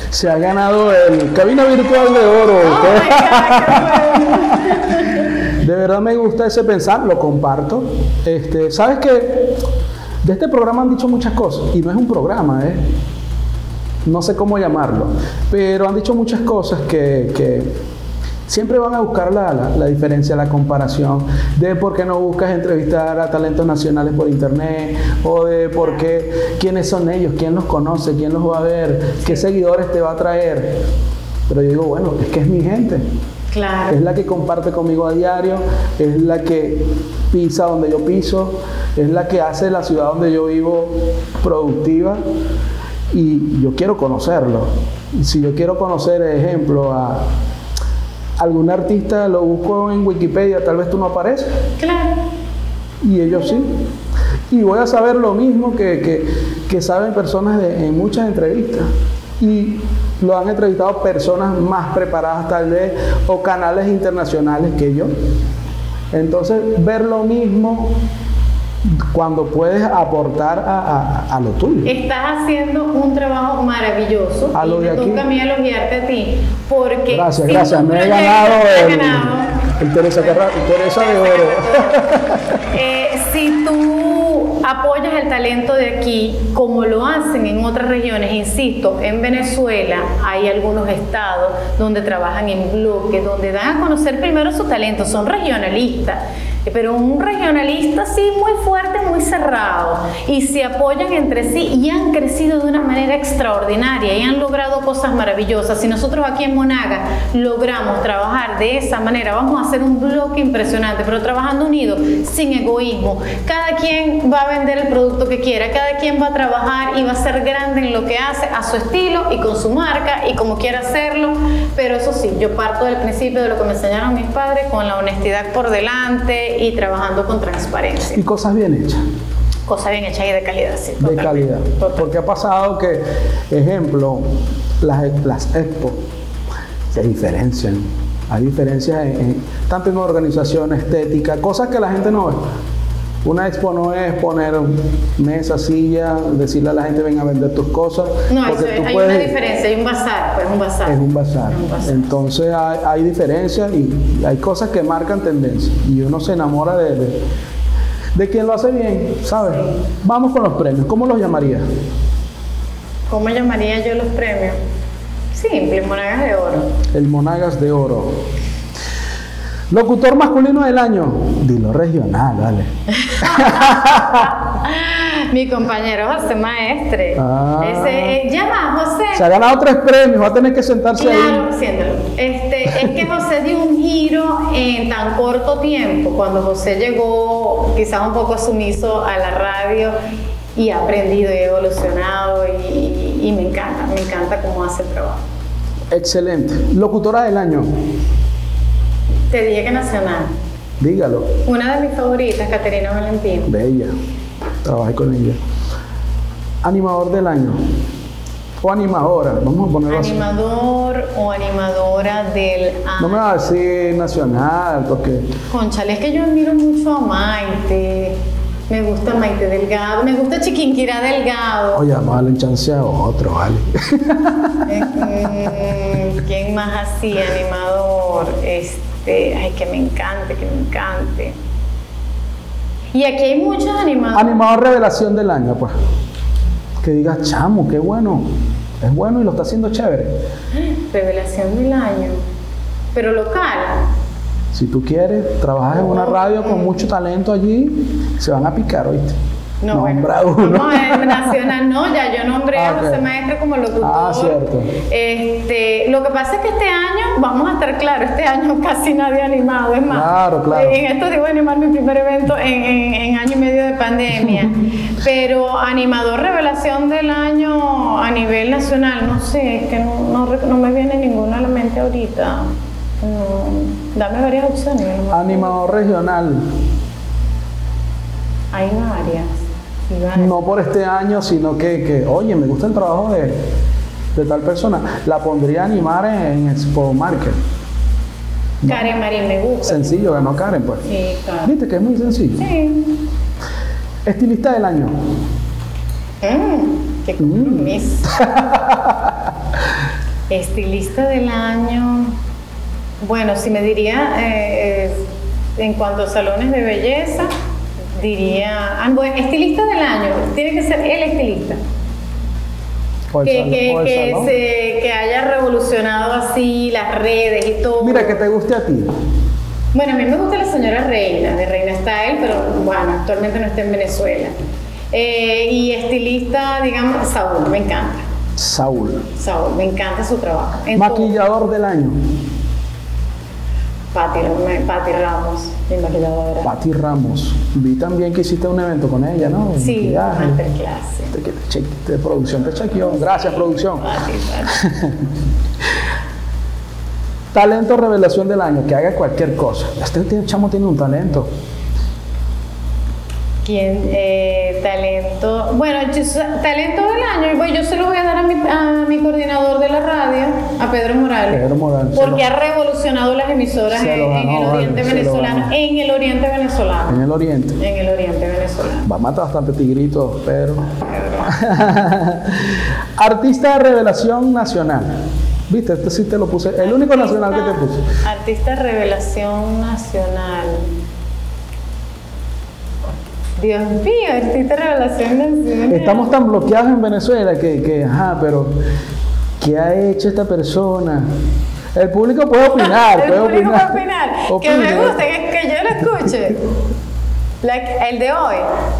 Se ha ganado el Cabina Virtual de Oro. Oh my God, qué bueno. De verdad me gusta ese pensar, lo comparto. Este, ¿sabes qué? De este programa han dicho muchas cosas, y no es un programa, ¿eh? No sé cómo llamarlo, pero han dicho muchas cosas que, que siempre van a buscar la, la, la diferencia, la comparación de por qué no buscas entrevistar a talentos nacionales por internet, o de por qué, quiénes son ellos, quién los conoce, quién los va a ver, qué seguidores te va a traer. Pero yo digo, bueno, es que es mi gente. Claro. Es la que comparte conmigo a diario, es la que pisa donde yo piso, es la que hace la ciudad donde yo vivo productiva, y yo quiero conocerlo. Si yo quiero conocer, ejemplo, a algún artista, lo busco en Wikipedia, tal vez tú no apareces. Claro. Y ellos sí. Y voy a saber lo mismo que, que, que saben personas de, en muchas entrevistas. Y lo han entrevistado personas más preparadas tal vez, o canales internacionales que yo. Entonces, ver lo mismo cuando puedes aportar a, a, a lo tuyo. Estás haciendo un trabajo maravilloso. A lo y de me aquí. toca a mí elogiarte a ti, porque Gracias, si gracias. tu Me he proyecto ganado te ha el, ganado, el Teresa, Terra, Teresa de Oro. eh, si tú apoyas el talento de aquí, como lo hacen en otras regiones, insisto, en Venezuela hay algunos estados donde trabajan en bloque, donde dan a conocer primero su talento, son regionalistas, pero un regionalista sí muy fuerte, muy cerrado, y se apoyan entre sí y han crecido de una manera extraordinaria y han logrado cosas maravillosas. Si nosotros aquí en Monagas logramos trabajar de esa manera, vamos a hacer un bloque impresionante, pero trabajando unidos, sin egoísmo. Cada quien va a vender el producto que quiera, cada quien va a trabajar y va a ser grande en lo que hace, a su estilo y con su marca y como quiera hacerlo, pero eso sí, yo parto del principio de lo que me enseñaron mis padres, con la honestidad por delante y trabajando con transparencia. Y cosas bien hechas. Cosas bien hechas y de calidad, sí. De calidad. Total. Porque ha pasado que, ejemplo, las, las expo se diferencian. Hay diferencias en, en, tanto en organización, estética, cosas que la gente no ve. Una expo no es poner mesa, silla, decirle a la gente venga a vender tus cosas. No, eso porque es, tú hay puedes, una diferencia, hay un bazar, pues un bazar. es un bazar. Es un bazar. Entonces hay, hay diferencias y hay cosas que marcan tendencia. Y uno se enamora de, de, de quien lo hace bien, ¿sabes? Sí. Vamos con los premios. ¿Cómo los llamarías? ¿Cómo llamaría yo los premios? Simple, Monagas de Oro. El Monagas de Oro. Locutor masculino del año. Dilo regional, dale. Mi compañero José Maestre. Ah. Ese, eh, llama, José. Se ha ganado tres premios, va a tener que sentarse Claro, ahí. siéntelo. Este, es que José dio un giro en tan corto tiempo. Cuando José llegó, quizás un poco sumiso a la radio, y ha aprendido y ha evolucionado, y, y, y me encanta, me encanta cómo hace el trabajo. Excelente. Locutora del año. Te dije que nacional. Dígalo. Una de mis favoritas, Caterina Valentín. Bella. Trabajé con ella. Animador del año. O animadora. Vamos a ponerlo así. Animador o animadora del año. No me va a decir nacional, porque Cónchale, es que yo admiro mucho a Maite. Me gusta Maite Delgado. Me gusta Chiquinquirá Delgado. oye, vamos a darle un chance a otro, ¿vale? Eh, mm, ¿Quién más así, animador? Este, ay, que me encante, que me encante. Y aquí hay muchos animadores. Animador revelación del año, pues. Que digas, chamo, qué bueno. Es bueno y lo está haciendo chévere. Revelación del año. Pero local. Si tú quieres, trabajas en una radio con mucho talento allí, se van a picar, ¿oíste? No, Nombra bueno, uno. no, en nacional no, ya yo nombré Ah, a José ok. Maestre como locutor. Ah, cierto. Este, lo que pasa es que este año, vamos a estar claros, este año casi nadie ha animado, es más. Claro, claro. En esto digo animar mi primer evento en, en, en año y medio de pandemia. Pero animador revelación del año a nivel nacional, no sé, es que no, no, rec- no me viene ninguno a la mente ahorita. No, dame varias opciones. ¿No? Animador regional. Hay varias. sí, varias. No por este año, sino que, que oye, me gusta el trabajo de, de tal persona. La pondría a animar en, en Expo Market. Karen Marín me gusta. Sencillo, ganó Karen, pues. Sí, claro. Viste que es muy sencillo. Sí. Estilista del año. Mm, qué compromiso. Estilista del año. Bueno, si me diría eh, en cuanto a salones de belleza, diría, ah, bueno, estilista del año, tiene que ser el estilista. O el Que, salón, que, o el que, salón. se, que haya revolucionado así las redes y todo. Mira, que te guste a ti. Bueno, a mí me gusta la señora Reina, de Reina Style, pero bueno, actualmente no está en Venezuela. Eh, y estilista, digamos, Saúl, me encanta. Saúl. Saúl, me encanta su trabajo. En Maquillador todo. del año. Patti, me- Patti Ramos, mi maquilladora. Patti Ramos. Vi también que hiciste un evento con ella, ¿no? De Sí, maquillaje. masterclass. De, que te che- de producción te chequeó. Gracias, producción. Patti, Patti. Talento revelación del año, que haga cualquier cosa. Este tío chamo tiene un talento. ¿Quién? Eh, talento. Bueno, yo- talento del año. Bueno, yo se lo voy a dar a mi, a mi coordinador de la radio, a Pedro Morales. Pedro Morales, se Porque lo- ha revolucionado las emisoras se en, lo en ganó, el vale, oriente se lo venezolano. ganó. En el oriente venezolano. En el oriente. En el oriente venezolano. Va a matar bastante tigritos, Pedro. Artista de revelación nacional. ¿Viste? Este sí te lo puse. El único nacional que te puse. Artista revelación nacional. Dios mío, artista revelación nacional. Estamos tan bloqueados en Venezuela que, que, ajá, pero ¿qué ha hecho esta persona? El público puede opinar, El puede público opinar. puede opinar. Que Opina. me guste, que, que yo lo escuche. La- el de hoy.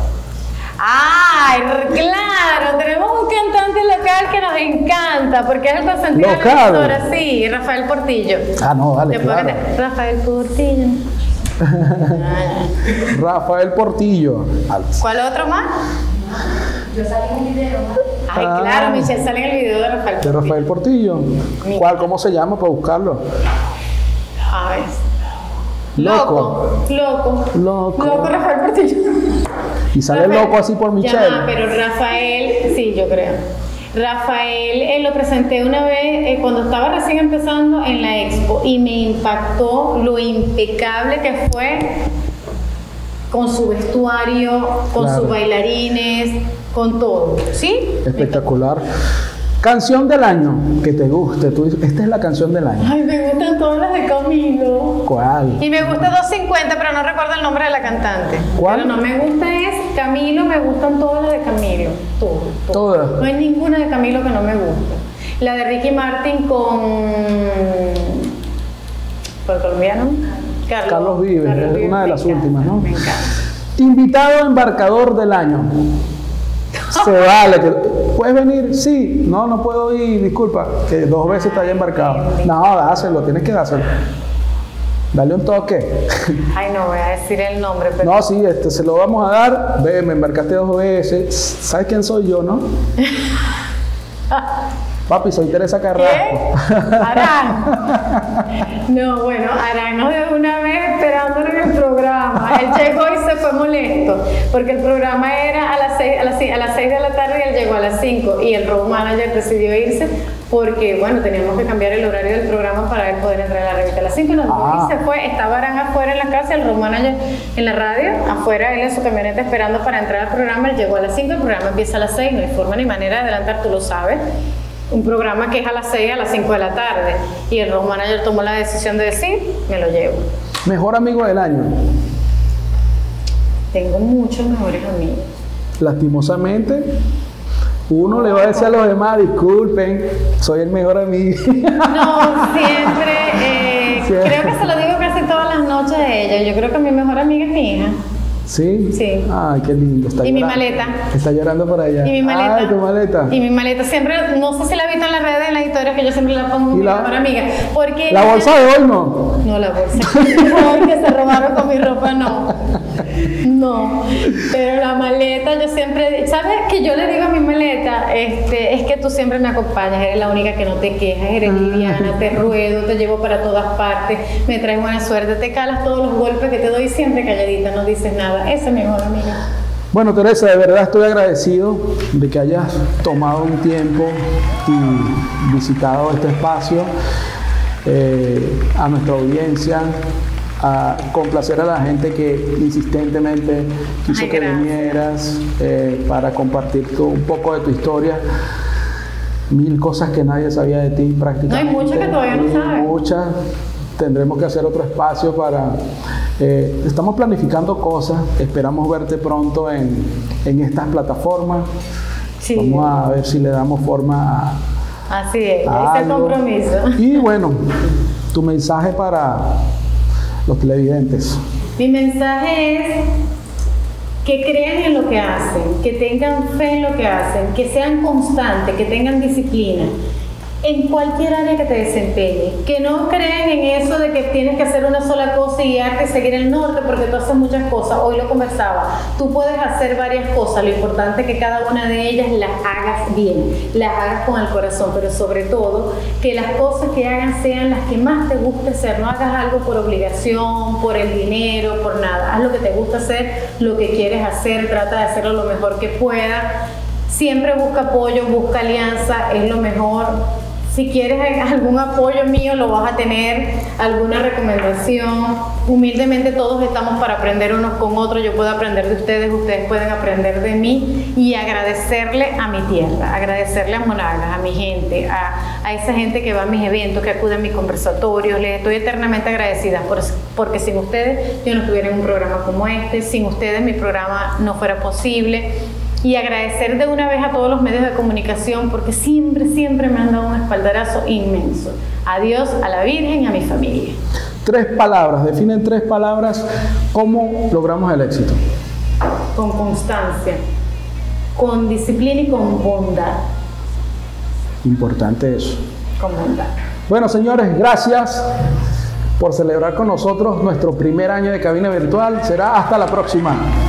¡Ay, claro! Tenemos un cantante local que nos encanta porque es el consentido de la ¿Local? emisora, sí, Rafael Portillo. Ah, no, dale, Le puedo claro. meter, Rafael Portillo. Ah, Rafael Portillo. Al- ¿cuál otro más? Yo salí en un video, ¿no? Ay, Ah. claro, Michelle sale en el video de Rafael De Portillo. Rafael Portillo. ¿Cuál? ¿Cómo se llama para buscarlo? A ver. Loco. Loco. Loco. Loco Rafael Portillo. Y sale Rafael- loco así por Michelle. Ya, pero Rafael, sí, yo creo. Rafael eh, lo presenté una vez eh, cuando estaba recién empezando en la expo y me impactó lo impecable que fue con su vestuario, con Claro. sus bailarines, con todo. ¿Sí? Espectacular. Canción del año que te guste. Tú dices, esta es la canción del año. Ay, me gustan todas las de Camilo. ¿Cuál? Y me gusta doscientos cincuenta, pero no recuerdo el nombre de la cantante. ¿Cuál? Pero no me gusta es Camilo, me gustan todas las de Camilo. Todo, todo. Todas. No hay ninguna de Camilo que no me guste. La de Ricky Martin con. ¿Por el colombiano? Carlos, Carlos Vives, es una de me las encanta, últimas, ¿no? Me encanta. Invitado embarcador del año. Se vale. Que, ¿puedes venir? Sí. No, no puedo ir. Disculpa. Que dos veces está ya embarcado. No, dáselo. Tienes que dárselo. Dale un toque. Ay, no voy a decir el nombre, pero. No, sí, este, se lo vamos a dar. Ve, me embarcaste dos veces. ¿Sabes quién soy yo, no? Papi, soy Teresa Carrasco. ¿Qué? Arán. No, bueno, Arán nos dejó una vez esperándolo en el programa. Él llegó y se fue molesto, porque el programa era a las seis, a las, ci- a las seis de la tarde y él llegó a las cinco. Y el road manager decidió irse porque, bueno, teníamos que cambiar el horario del programa para él poder entrar a la revista a las cinco. Y, nos dejó Ah. y se fue. Estaba Arán afuera en la casa, el road manager en la radio, afuera él en su camioneta esperando para entrar al programa. Él llegó a las cinco, el programa empieza a las seis, no hay forma ni manera de adelantar, tú lo sabes. Un programa que es a las seis, a las cinco de la tarde. Y el road manager tomó la decisión de decir, me lo llevo. Mejor amigo del año. Tengo muchos mejores amigos. Lastimosamente, uno le va a decir a los demás, disculpen, soy el mejor amigo. No, siempre, eh, Siempre. creo que se lo digo casi todas las noches a ella. Yo creo que mi mejor amiga es mi hija. ¿Sí? Sí. Ay, qué lindo. Está Y mi llorando. maleta. Está llorando por allá. Y mi maleta. Ay, tu maleta. Y mi maleta. Siempre, no sé si la has visto en las redes, en las historias, que yo siempre la pongo ¿Y mi la- mejor amiga. Porque La ella- bolsa de hoy no. No, la bolsa. No, que se robaron con mi ropa, no. No. Pero la maleta, yo siempre. ¿Sabes que yo le digo a mi maleta? Este, es que tú siempre me acompañas, eres la única que no te quejas, eres liviana, te ruedo, te llevo para todas partes, me traes buena suerte, te calas todos los golpes que te doy siempre calladita, no dices nada. Esa es mi mejor amiga. Bueno, Teresa, de verdad estoy agradecido de que hayas tomado un tiempo y visitado este espacio, eh, a nuestra audiencia, a complacer a la gente que insistentemente quiso Ay, que gracias. vinieras eh, para compartir tu- un poco de tu historia. mil cosas que nadie sabía de ti prácticamente. No, hay muchas que todavía no saben. Muchas. Tendremos que hacer otro espacio para... Eh, estamos planificando cosas, esperamos verte pronto en, en estas plataformas. Sí. Vamos a ver si le damos forma a... Así es, a ese algo. compromiso. Y bueno, tu mensaje para los televidentes. Mi mensaje es que crean en lo que hacen, que tengan fe en lo que hacen, que sean constantes, que tengan disciplina en cualquier área que te desempeñes, que no crean en eso de que tienes que hacer una sola cosa y guiarte y seguir el norte porque tú haces muchas cosas. Hoy lo conversaba, tú puedes hacer varias cosas, lo importante es que cada una de ellas las hagas bien, las hagas con el corazón, pero sobre todo que las cosas que hagan sean las que más te guste hacer. No hagas algo por obligación, por el dinero, por nada. Haz lo que te gusta hacer, lo que quieres hacer, trata de hacerlo lo mejor que puedas. Siempre busca apoyo, busca alianza, es lo mejor. Si quieres algún apoyo mío, lo vas a tener, alguna recomendación. Humildemente todos estamos para aprender unos con otros. Yo puedo aprender de ustedes, ustedes pueden aprender de mí. Y agradecerle a mi tierra, agradecerle a Monagas, a mi gente, a, a esa gente que va a mis eventos, que acude a mis conversatorios. Les estoy eternamente agradecida por, porque sin ustedes yo no estuviera en un programa como este. Sin ustedes mi programa no fuera posible. Y agradecer de una vez a todos los medios de comunicación porque siempre, siempre me han dado un espaldarazo inmenso. A Dios, a la Virgen y a mi familia. Tres palabras, definen tres palabras cómo logramos el éxito. Con constancia, con disciplina y con bondad. Importante eso. Con bondad. Bueno, señores, gracias por celebrar con nosotros nuestro primer año de cabina virtual. Será hasta la próxima.